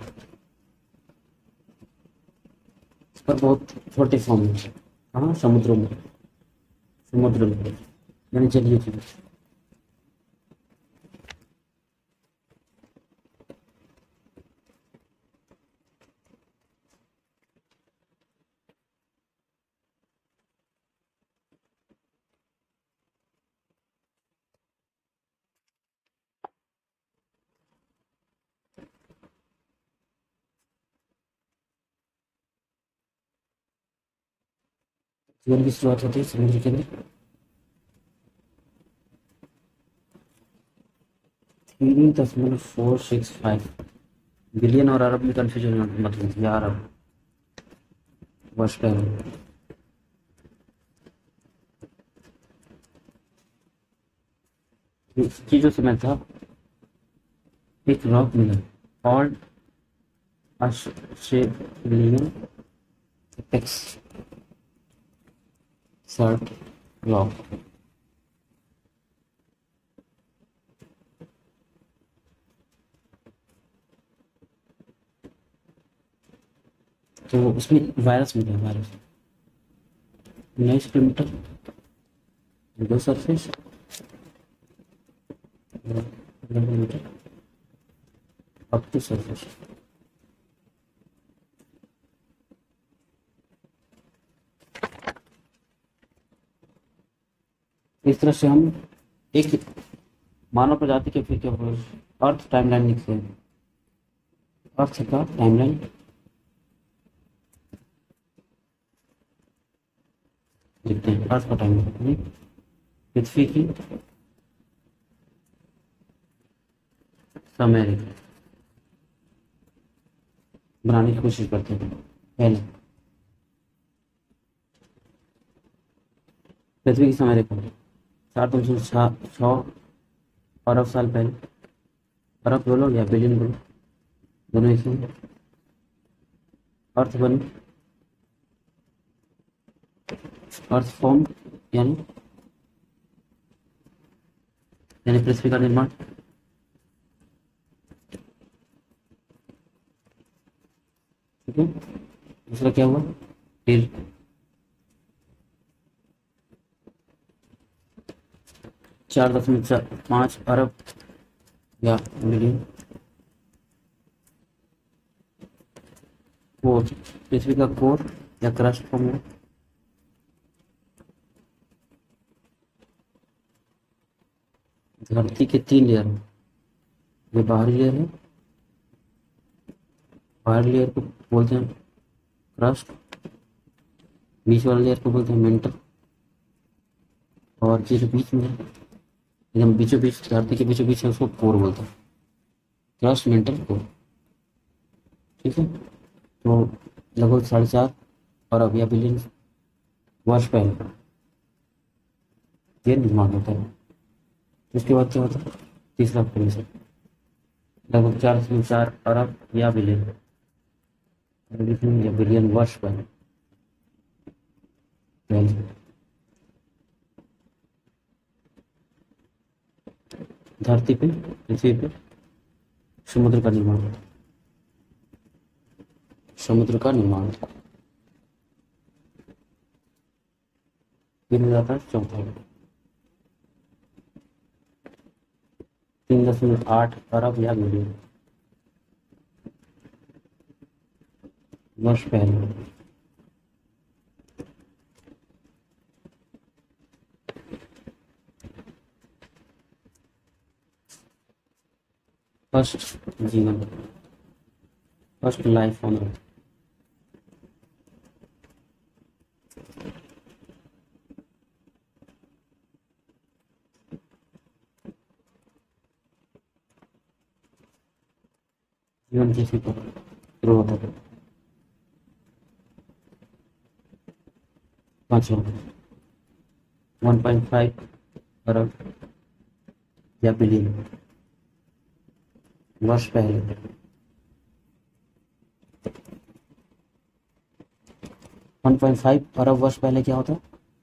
पर बहुत छोटे फॉर्म में, हाँ समुद्रों में, समुद्र में यानी जलीय जीवन। जीवन की शुरुआत होती है समुद्र के अंदर। तीन दशमलव फोर सिक्स फाइव बिलियन और अरब में कंफ्यूजन मत लीजिए, अरब वर्ष पहले। ये जो समय था, एक रॉक मिला called Australian apex chert rock. तो उसमें वायरस मिला, वायरस उन्नीस किलोमीटर दो surface kilometre up to surface. इस तरह से हम एक मानव प्रजाति के फिर क्या अर्थ टाइमलाइन लिखते हैं। अर्थ का टाइमलाइन लिखते हैं, अर्थ का टाइमलाइन पृथ्वी की समय रेखा बनाने की कोशिश करते हैं। पहले पृथ्वी की समय रेखा चार दशमलव छः अरब साल पहले, अरब बोलो या बिलियन बोलो, दोनों एक ही। अर्थ बनी, अर्थ फॉर्म यानी यानी पृथ्वी का निर्माण। ठीक है, दूसरा क्या हुआ, फिर चार दशमलव पाँच अरब या मिलियन कोर, पृथ्वी का कोर या क्रस्ट फॉर्म हुआ। धरती के तीन लेयर हैं, ये बाहरी लेयर है, बाहरी लेयर को बोलते हैं क्रस्ट, बीच वाले लेयर को बोलते हैं मेंटल, और ये जो बीच में है, एकदम बीचों बीच धरती के बीचों बीच है, उसको कोर बोलते हैं, क्रस्ट मेंटल कोर। ठीक है, तो लगभग साढ़े चार अरब या बिलियन वर्ष पहले ये निर्माण होता है। उसके बाद क्या होता है, तीसरा प्रोसेस लगभग चार दशमलव चार अरब या बिलियन या बिलियन वर्ष पहले धरती पे, पृथ्वी पे समुद्र का निर्माण होता है, समुद्र का निर्माण फिर हो जाता है चौथा तीन दशमलव आठ अरब या मिलियन वर्ष पहले। फर्स्ट जीवन, फर्स्ट लाइफ ऑन अर्थ। जीवन कैसे शुरू होता है, पांचवा वन पॉइंट फाइव अरब या बिलियन वर्ष पहले। वन पॉइंट फाइव अरब वर्ष पहले क्या होता है,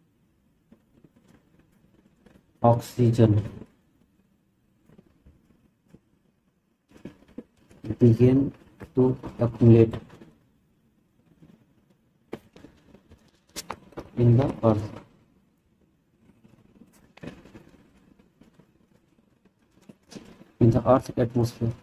oxygen began to accumulate in the earth. In the earth atmosphere.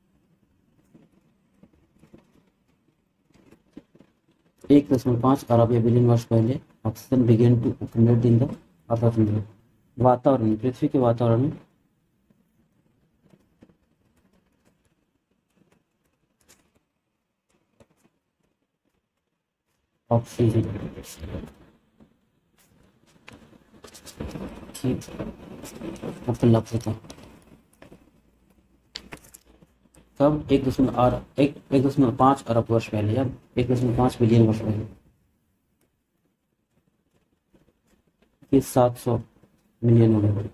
एक दशमलव पाँच अरब या बिलियन वर्ष पहले oxygen began to accumulate in the earth, वातावरण, पृथ्वी के वातावरण में ऑक्सीजन ठीक, अब तो लग था तब एक दशमलव आर एक एक दशमलव पाँच अरब वर्ष पहले, अब एक दशमलव पाँच बिलियन वर्ष पहले, ये सात सौ मिलियन हो गए,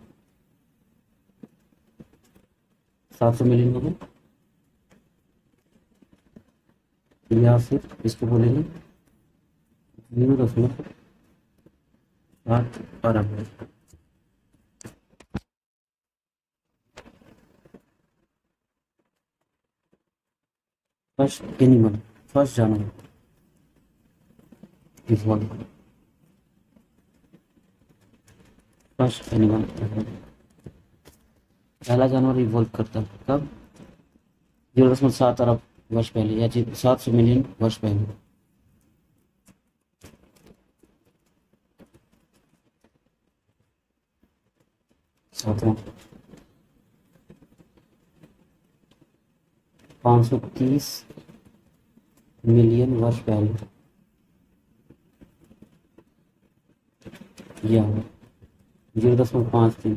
सात सौ मिलियन हो गए, या फिर इसको बोलेंगे जीरो दशमलव आठ अरब। फर्स्ट एनिमल, फर्स्ट जानवर इवॉल्व, फर्स्ट एनिमल, पहला जानवर इवॉल्व करता है कब? जीरो दशमलव सात अरब वर्ष पहले, या सात सौ मिलियन वर्ष पहले। सातवां पाँच सौ तीस मिलियन वर्ष पहले, या जीरो दशमलव पाँच तीन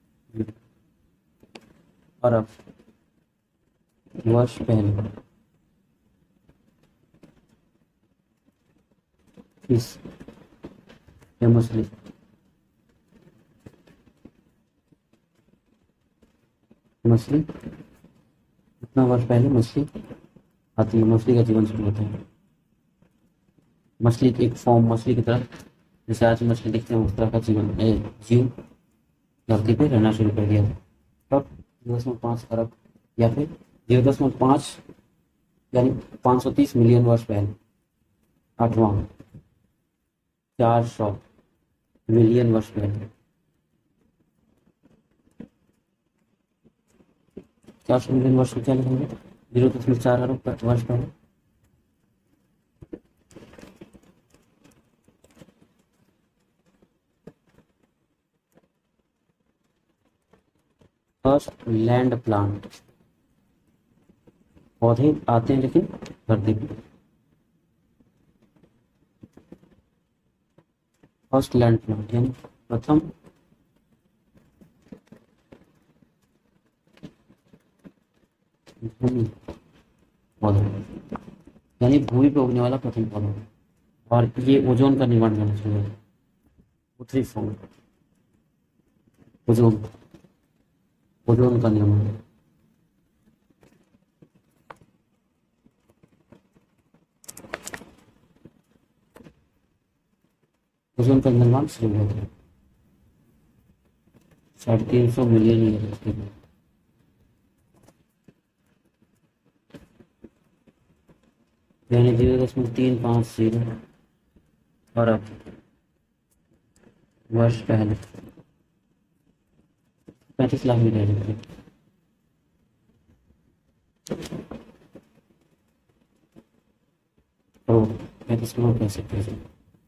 अरब वर्ष पहले। फिश या मछली, मछली कितना वर्ष पहले मछली आती है, मछली का जीवन शुरू होता है। मछली एक फॉर्म, मछली की तरह जैसे आज मछली देखते हैं उस तरह का जीवन जीव धरती पे रहना शुरू कर दिया। तब जीरो दशमलव पाँच अरब या फिर जीरो दशमलव पाँच यानी पाँच सौ तीस मिलियन वर्ष पहले। आठवां चार सौ मिलियन वर्ष पहले, चार सौ मिलियन वर्ष को क्या लिखेंगे? जीरो दशमलव चार अरब वर्ष पहले। फर्स्ट लैंड प्लांट, पौधे आते हैं लेकिन धरती पे। फर्स्ट लैंड प्लांट यानी प्रथम भूमि पौधा, यानी भूमि पे उगने वाला प्रथम पौधा। और ये ओजोन का निर्माण करना शुरू हुआ, उत्तरी फॉर्म ओजोन, ओजोन का निर्माण। ओजोन का निर्माण शुरू हुआ था साढ़े तीन सौ मिलियन ईयर के बाद। यानी जीरो दशमलव तीन पाँच जीरो अरब वर्ष पहले, पैंतीस लाख भी रह जाते। करोड़, पैंतीस करोड़ कह सकते हैं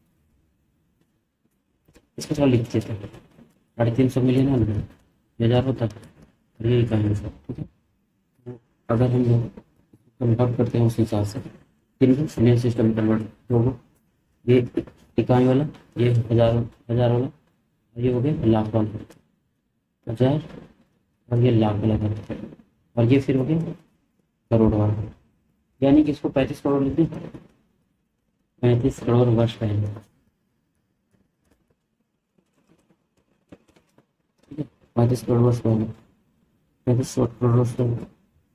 इसको, थोड़ा लिख देते हैं। साढ़े तीन सौ मिलियन है ना, हजार होता है, यही कहेंगे सर, ठीक है। तो अगर हम लोग कन्वर्ट करते हैं उस हिसाब से, इंडियन सिस्टम में कन्वर्ट होगा, ये इकाई वाला, ये हजार हजार वाला, और ये हो गया लाख वाला, हजार, और ये लाख वाला कर, और ये फिर हो गया करोड़ वाला। यानी कि इसको पैंतीस करोड़ लिखते हैं, पैंतीस करोड़ वर्ष पहले, ठीक है। पैंतीस करोड़ वर्ष पहले, पैंतीस करोड़ वर्ष पहले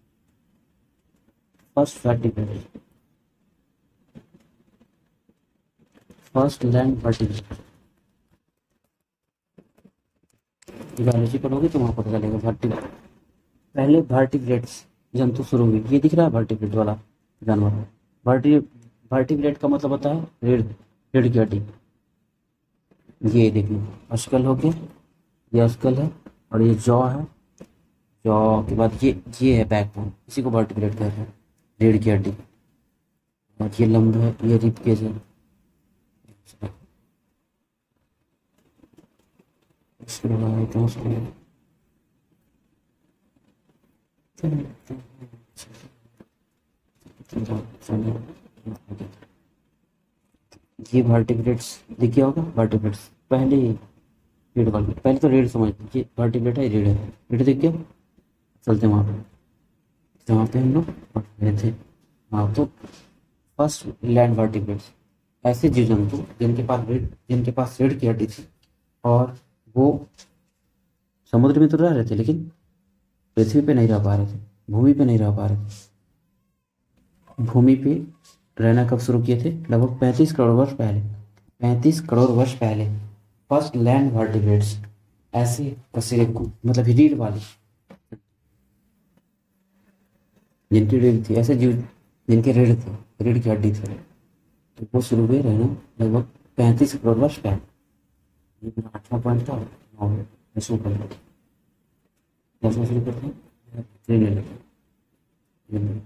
first vertebrate, first land vertebrate. Biology पढ़ोगे तो वहाँ पता चलेगा। वर्टिब्रेट, पहले वर्टिब्रेट्स जंतु शुरू हुई। ये दिख रहा है वर्टिब्रेट वाला जानवर, वर्टि वर्टिब्रेट का मतलब होता है रीढ़, रीढ़ की हड्डी। ये देखिए स्कल हो गया, ये स्कल है, और ये जॉ है, जॉ के बाद ये ये है बैकबोन, इसी को वर्टिब्रेट कहते हैं, रीढ़ की हड्डी। और ये लंब है, ये रिब केज है। इसके बाद तो उसको ये वर्टिब्रेट्स देखिए होगा, वर्टिब्रेट्स पहले रीढ़ वाली, पहले तो रीढ़ समझ लीजिए, वर्टिब्रेट है, रीढ़ है, रीढ़ देख के चलते हैं वहाँ पे जहाँ पे हम लोग पढ़ रहे थे। हाँ, तो फर्स्ट लैंड वर्टिब्रेट्स, ऐसे जीव जंतु जिनके पास रीढ़ जिनके पास रीढ़ की हड्डी थी और वो समुद्र में तो रह रहे थे लेकिन पृथ्वी पे नहीं रह पा रहे थे, भूमि पे नहीं रह पा रहे थे। भूमि पे रहना कब शुरू किए थे? लगभग पैंतीस करोड़ वर्ष पहले। पैंतीस करोड़ वर्ष पहले फर्स्ट लैंड वर्टिब्रेट्स, ऐसे कशेरुक मतलब रीढ़ वाले जिनकी रीढ़ थी, ऐसे जीव जिनके रीढ़ थे, रीढ़ की हड्डी थी, तो वो शुरू हुए रहना लगभग पैंतीस करोड़ वर्ष पहले। ये मेरा आठवां पॉइंट था। नौ दसवां पॉइंट दसवां शुरू करते हैं, थ्री ले लेते हैं।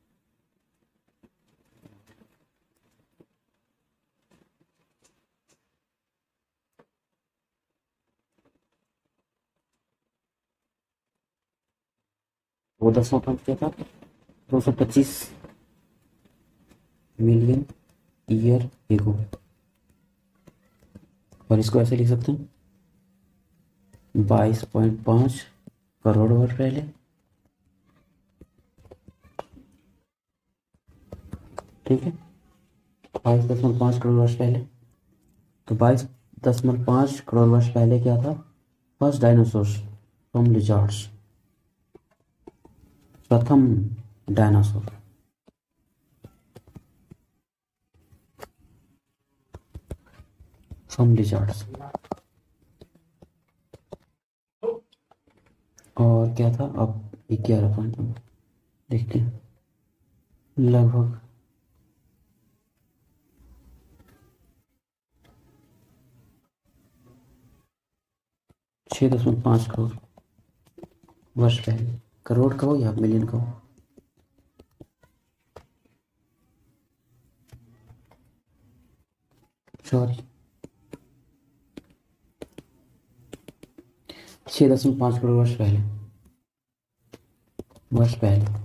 वो दसवां पॉइंट क्या था? दो सौ पच्चीस मिलियन ईयर एगो, और इसको ऐसे लिख सकते हैं बाईस पॉइंट पाँच करोड़ वर्ष पहले। ठीक है, बाईस दशमलव पाँच करोड़ वर्ष पहले। तो बाईस दशमलव पाँच करोड़ वर्ष पहले क्या था? फर्स्ट डायनासोर्स फ्रॉम लिजार्ड्स, प्रथम डायनासोर। From lizards. और क्या था? अब ग्यारह पॉइंट देखते हैं। लगभग छः दशमलव पाँच करोड़ वर्ष पहले। करोड़ कहो या मिलियन कहो, सॉरी, छः दशमलव पाँच करोड़ वर्ष पहले। वर्ष पहले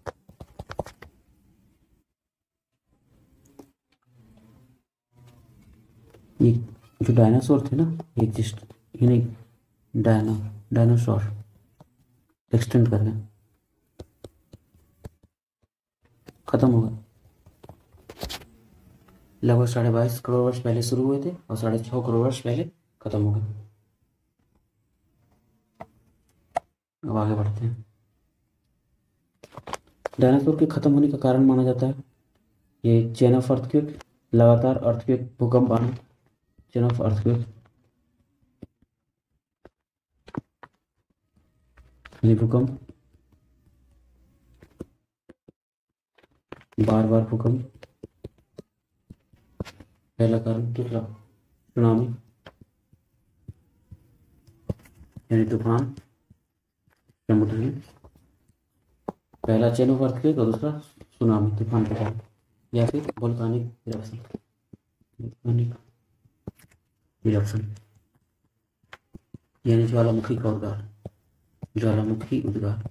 ये जो डायनासोर थे ना, एग्जिस्ट यानी डायना डायनासोर एक्सटेंड कर गए, खत्म हो गए। लगभग साढ़े बाईस करोड़ वर्ष पहले शुरू हुए थे और साढ़े छः करोड़ वर्ष पहले खत्म हो गए। अब आगे बढ़ते हैं। डायनासोर के खत्म होने का कारण माना जाता है ये चेन ऑफ अर्थक्वेक, लगातार अर्थक्वेक, भूकंप आना, चेन ऑफ अर्थक्वेक यानी भूकंप, बार बार भूकंप पहला कारण। दूसरा सुनामी यानी तूफान समुद्र में, पहला चेन ऑफ अर्थक्वेक और दूसरा सुनामी तूफान के कारण, या फिर वोल्केनिक इरप्शन। वोल्केनिक इरप्शन यानी ज्वालामुखी का उद्गार, ज्वालामुखी उद्गार।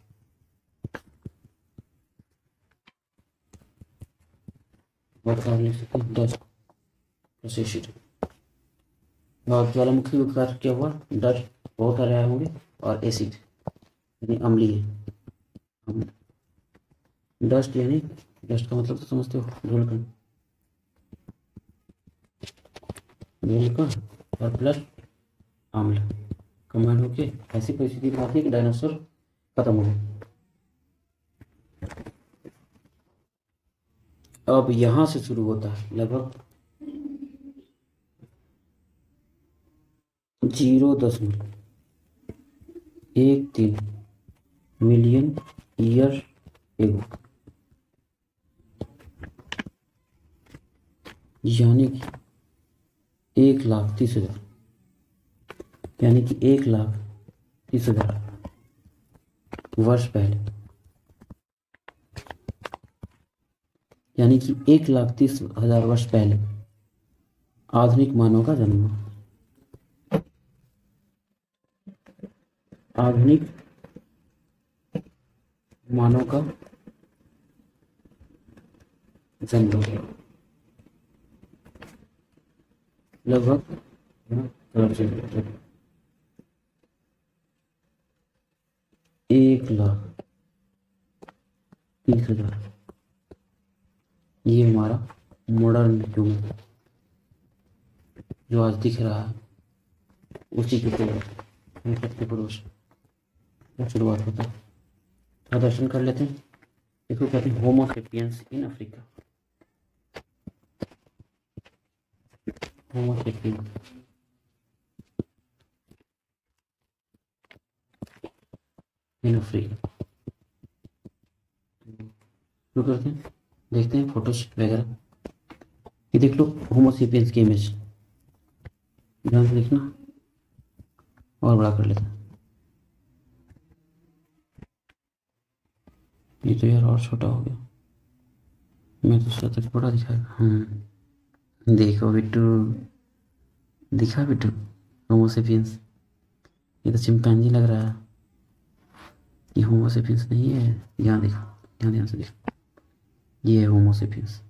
और लिख सकते हैं डस्ट प्रोसेसिड। और ज्वालामुखी उद्गार क्या हुआ? डस्ट बहुत सारे आए होंगे और एसिड यानी अम्लीय। डस्ट यानी डस्ट का मतलब तो समझते हो, धूलकण, धूलकण और प्लस अम्ल कंबाइन होके ऐसी परिस्थिति में आती है कि डायनासोर खत्म हो गए। अब यहां से शुरू होता है लगभग जीरो दशमलव एक तीन मिलियन ईयर एगो, यानी कि एक लाख तीस हजार यानी कि एक लाख तीस हजार वर्ष पहले, यानी कि एक लाख तीस हजार वर्ष पहले आधुनिक मानव का जन्म हुआ। आधुनिक मानव का जन्म हो गया लगभग एक लाख तीस हजार ये हमारा मॉडर्न ह्यूमन जो आज दिख रहा है, उसी के पूर्वज शुरुआत होता है। थोड़ा दर्शन कर लेते हैं। इसको कहते हैं Homo sapiens in Africa. Homo sapiens in Africa. शुरू करते हैं, देखते हैं फोटोज वगैरह। ये देख लो होमो सेपियंस की इमेज, ध्यान से देखना और बड़ा कर लेते हैं। ये तो यार और छोटा हो गया, मैं तो सोचा तक बड़ा दिखाएगा। हाँ देखो बिट्टू, दिखा बिट्टू होमो सेपियंस। ये तो चिंपैंजी लग रहा है, ये होमो सेपियंस नहीं है। यहाँ देखो, यहाँ ध्यान से देखो, ये है Homo sapiens.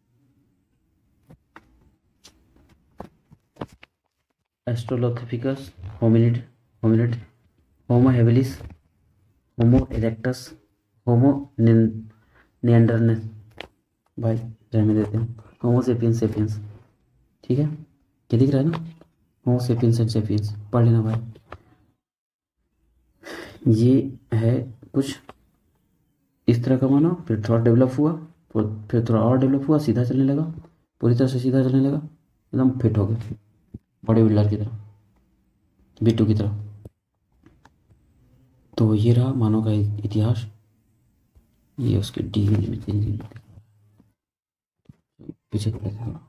Australopithecus hominid hominid Homo habilis Homo erectus Homo neanderthalensis. भाई रहने देते हैं, होमो सेपियंस सेपियंस। ठीक है, क्या दिख रहा है ना, होमो सेपियंस एंड सेपियंस पढ़ लेना भाई। ये है कुछ इस तरह का मानो, फिर थोड़ा डेवलप हुआ, फिर थोड़ा और डेवलप हुआ, सीधा चलने लगा, पूरी तरह से सीधा चलने लगा, एकदम फिट हो गया बॉडी बिल्डर की तरह, बिट्टू की तरह। तो ये रहा मानव का इतिहास। ये उसके डी में चेंजिंग पीछे को देखा।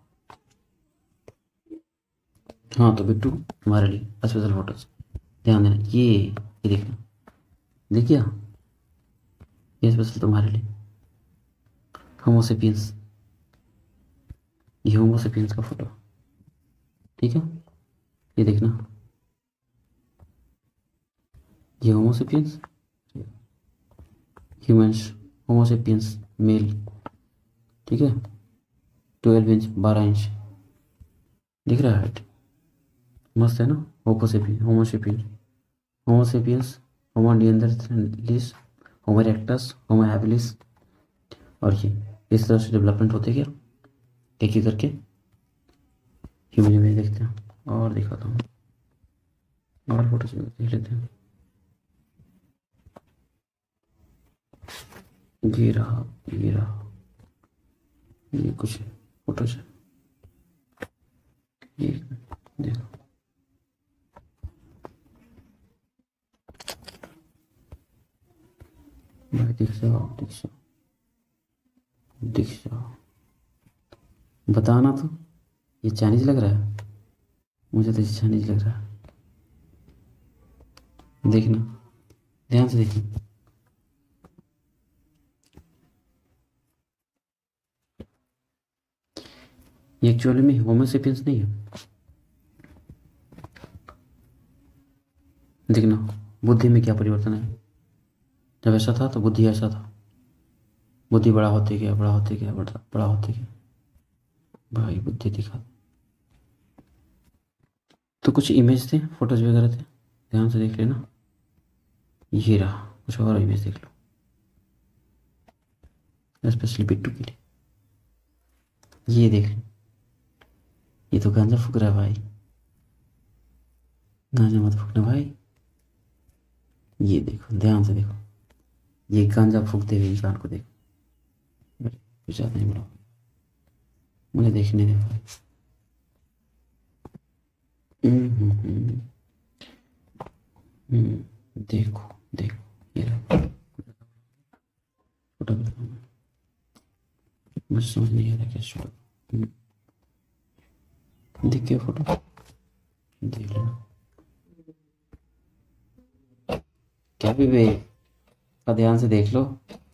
हाँ तो बिट्टू हमारे लिए स्पेशल फोटोज, ध्यान देना। ये ये देखना, देखिए ये स्पेशल तुम्हारे लिए होमो सेपियंस, ये होमो सेपियंस का फोटो। ठीक है, ये देखना, ये Homo sapiens humans, Homo sapiens male. ठीक है, ट्वेल्व इंच बारह इंच दिख रहा है, मस्त है ना। Homo sapiens Homo sapiens Homo sapiens Homo neanderthalensis Homo erectus Homo habilis. और ये इस तरह से डेवलपमेंट होते क्या, एक एक करके ह्यूमन में देखते हैं। और दिखाता हूँ, और फोटोज में देख लेते हैं। ये रहा, ये रहा, ये कुछ फोटोज है, ये देखो। भाई दिख जाओ, दिख जाओ, दिख जाओ, बताना तो। ये चाइनीज लग रहा है, मुझे तो चाइनीज लग रहा है। देखना, ध्यान से देखना। ये एक्चुअली में होमो सेपियंस नहीं है। देखना बुद्धि में क्या परिवर्तन है, जब ऐसा था तो बुद्धि ऐसा था, बुद्धि बड़ा होते गया, बड़ा होते गया, बड़ा बड़ा होते गया। भाई बुद्धि दिखा। तो कुछ इमेज थे, फोटोज वगैरह थे, ध्यान से देख लेना। ये रहा, कुछ और इमेज देख लो, स्पेशली बिट्टू के लिए। ये देख लो, ये तो गांजा फूक रहा है भाई, गांजा मत फूकना भाई। ये देखो, ध्यान से देखो, ये गांजा फूकते हुए इंसान को देखो। कुछ ज़्यादा नहीं बोला, मुझे देखने दे भाई। हम्म हम्म हम्म, देखो देखो, ये रहा फोटो, मुझे समझ नहीं आ रहा क्या शॉट। दिख गया फोटो, देख लेना। क्या भी वे का ध्यान से देख लो,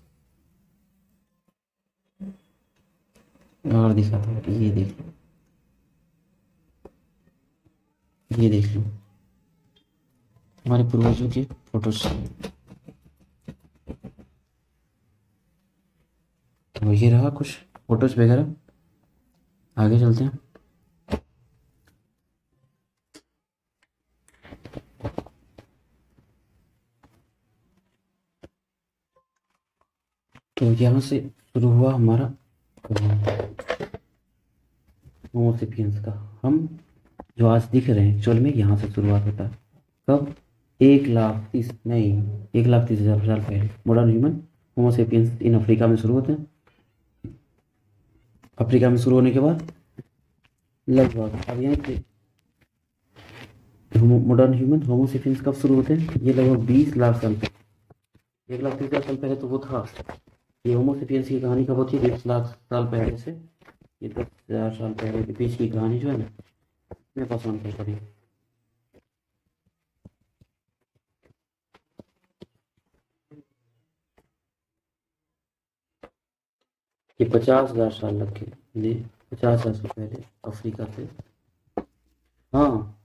और दिखा दो। ये देख लो, ये देख लो हमारे पूर्वजों के फोटोज। तो ये रहा कुछ फोटोज वगैरह, आगे चलते हैं। तो यहाँ से शुरू हुआ हमारा होमो सेपियंस का। हम जो आज दिख रहे हैं एक्चुअल में यहाँ से शुरुआत होता है। कब? एक लाख तीस नहीं एक लाख तीस हजार साल पहले modern human Homo sapiens in Africa में शुरू होते हैं। अफ्रीका में शुरू होने के बाद लगभग अब यहाँ पे मॉडर्न ह्यूमन होमो सेपियंस कब शुरू होते हैं? ये लगभग बीस लाख साल पहले, एक लाख तीस हजार साल पहले तो वो था। ये होमो सेपियंस की कहानी कब होती है? बीस लाख साल पहले से ये दस हजार साल पहले के बीच की कहानी जो है ना, मैं पसंद कर कभी ये पचास हजार साल लग गए, पचास हजार साल पहले अफ्रीका से। हाँ,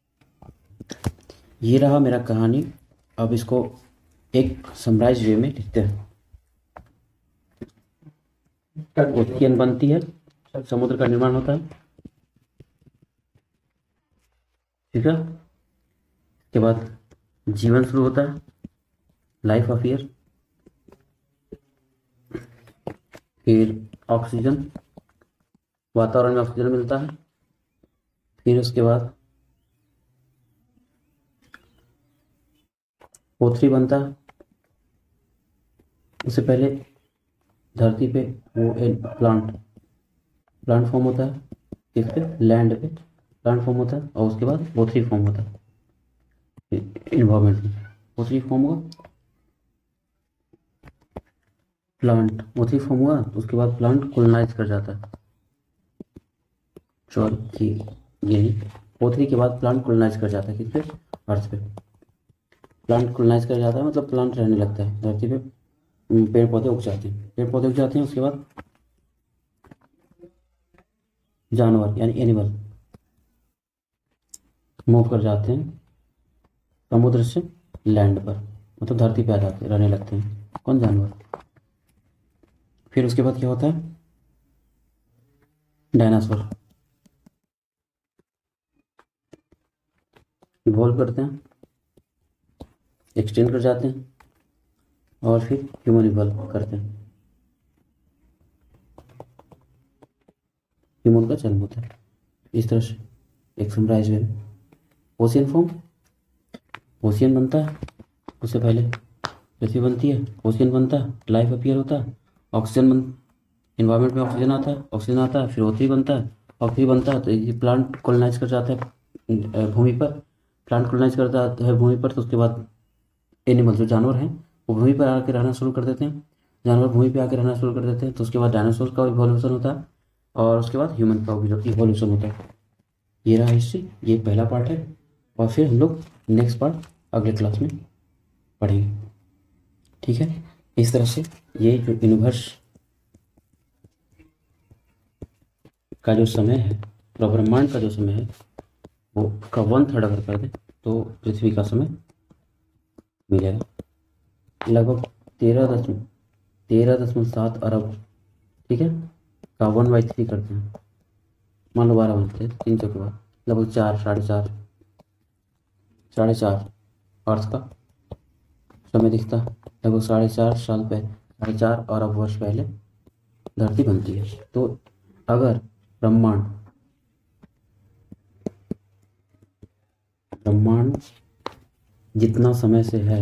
ये रहा मेरा कहानी। अब इसको एक समराइज वे में लिखते हैं। ओशियन बनती है, समुद्र का निर्माण होता है, ठीक है। इसके बाद जीवन शुरू होता है, लाइफ ऑफ ईयर। फिर ऑक्सीजन, वातावरण में ऑक्सीजन मिलता है। फिर उसके बाद ओ थ्री बनता है। उससे पहले धरती पे वो एक प्लांट प्लांट फॉर्म होता है, किस पे? लैंड पे प्लांट फॉर्म होता है। और उसके बाद ओ थ्री फॉर्म होता है इन्वायरमेंट में। ओ थ्री फॉर्म हुआ, प्लांट ओ थ्री फॉर्म हुआ, उसके बाद प्लांट कोलोनाइज कर जाता है। चौथी यही ओ थ्री के बाद प्लांट कोलोनाइज कर जाता है, किस पे? अर्थ पे। प्लांट कोलोनाइज कर जाता है मतलब प्लांट रहने लगता है धरती पे, पेड़ पौधे उग जाते हैं पेड़ पौधे उग जाते हैं उसके बाद जानवर यानी एनिमल मूव कर जाते हैं समुद्र से लैंड पर, मतलब धरती पे आ जाते हैं, रहने लगते हैं। कौन? जानवर। फिर उसके बाद क्या होता है? डायनासोर इवॉल्व करते हैं, एक्सटेंड कर जाते हैं, और फिर ह्यूमन इवॉल्व करते हैं। ह्यूमन का जन्म होता है इस तरह से एक समराइज वे में। ओशियन फॉर्म, ओशियन बनता है, उससे पहले पृथ्वी बनती है, ओशियन बनता है, लाइफ अपीयर होता है, ऑक्सीजन बन इन्वायरमेंट में ऑक्सीजन आता है ऑक्सीजन आता है फिर ओ थ्री बनता है, ओ थ्री बनता है तो ये प्लांट कोलोनाइज कर जाता है भूमि पर, प्लांट कोलोनाइज करता है भूमि पर। तो उसके बाद एनिमल जो जानवर हैं वो भूमि पर आकर रहना शुरू कर देते हैं, जानवर भूमि पर आकर रहना शुरू कर देते हैं। तो उसके बाद डायनासोर का इवोल्यूशन होता है, और उसके बाद ह्यूमन का इवोल्यूशन होता है। ये रहा हिस्ट्री, ये पहला पार्ट है, और फिर हम लोग नेक्स्ट पार्ट अगले क्लास में पढ़ेंगे, ठीक है। इस तरह से ये जो यूनिवर्स का जो समय है, ब्रह्मांड का जो समय है, वो का वन थर्ड अगर कर दे तो पृथ्वी का समय मिलेगा लगभग तेरह दशमलव तेरह दशमलव सात अरब, ठीक है। का वन बाई थ्री करते हैं, मान लो बारह बनते हैं, तीन सौ के बाद लगभग चार साढ़े चार साढ़े चार अर्थ का समय दिखता है। लगभग साढ़े चार साल पहले, साढ़े चार अरब वर्ष पहले धरती बनती है। तो अगर ब्रह्मांड ब्रह्मांड जितना समय से है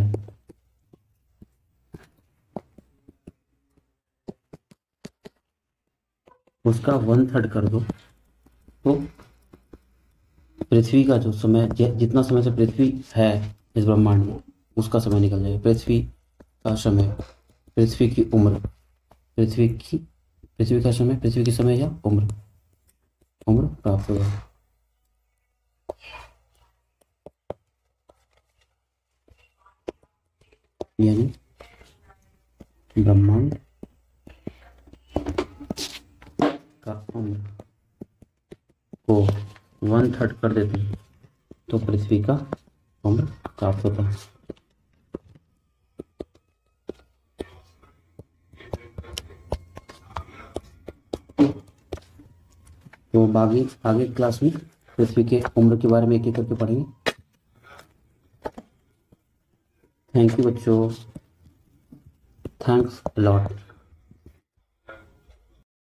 उसका वन थर्ड कर दो तो पृथ्वी का जो समय, जितना समय से पृथ्वी है इस ब्रह्मांड में, उसका समय निकल जाएगा। पृथ्वी का समय, पृथ्वी की उम्र, पृथ्वी की पृथ्वी का समय, पृथ्वी की समय या उम्र उम्र प्राप्त होगा। यानी ब्रह्मांड का उम्र को वन थर्ड कर देते हैं तो पृथ्वी का उम्र प्राप्त होता है। तो बाकी आगे क्लास में पृथ्वी के उम्र के बारे में एक एक करके पढ़ेंगे। थैंक यू बच्चों, थैंक्स अ लॉट।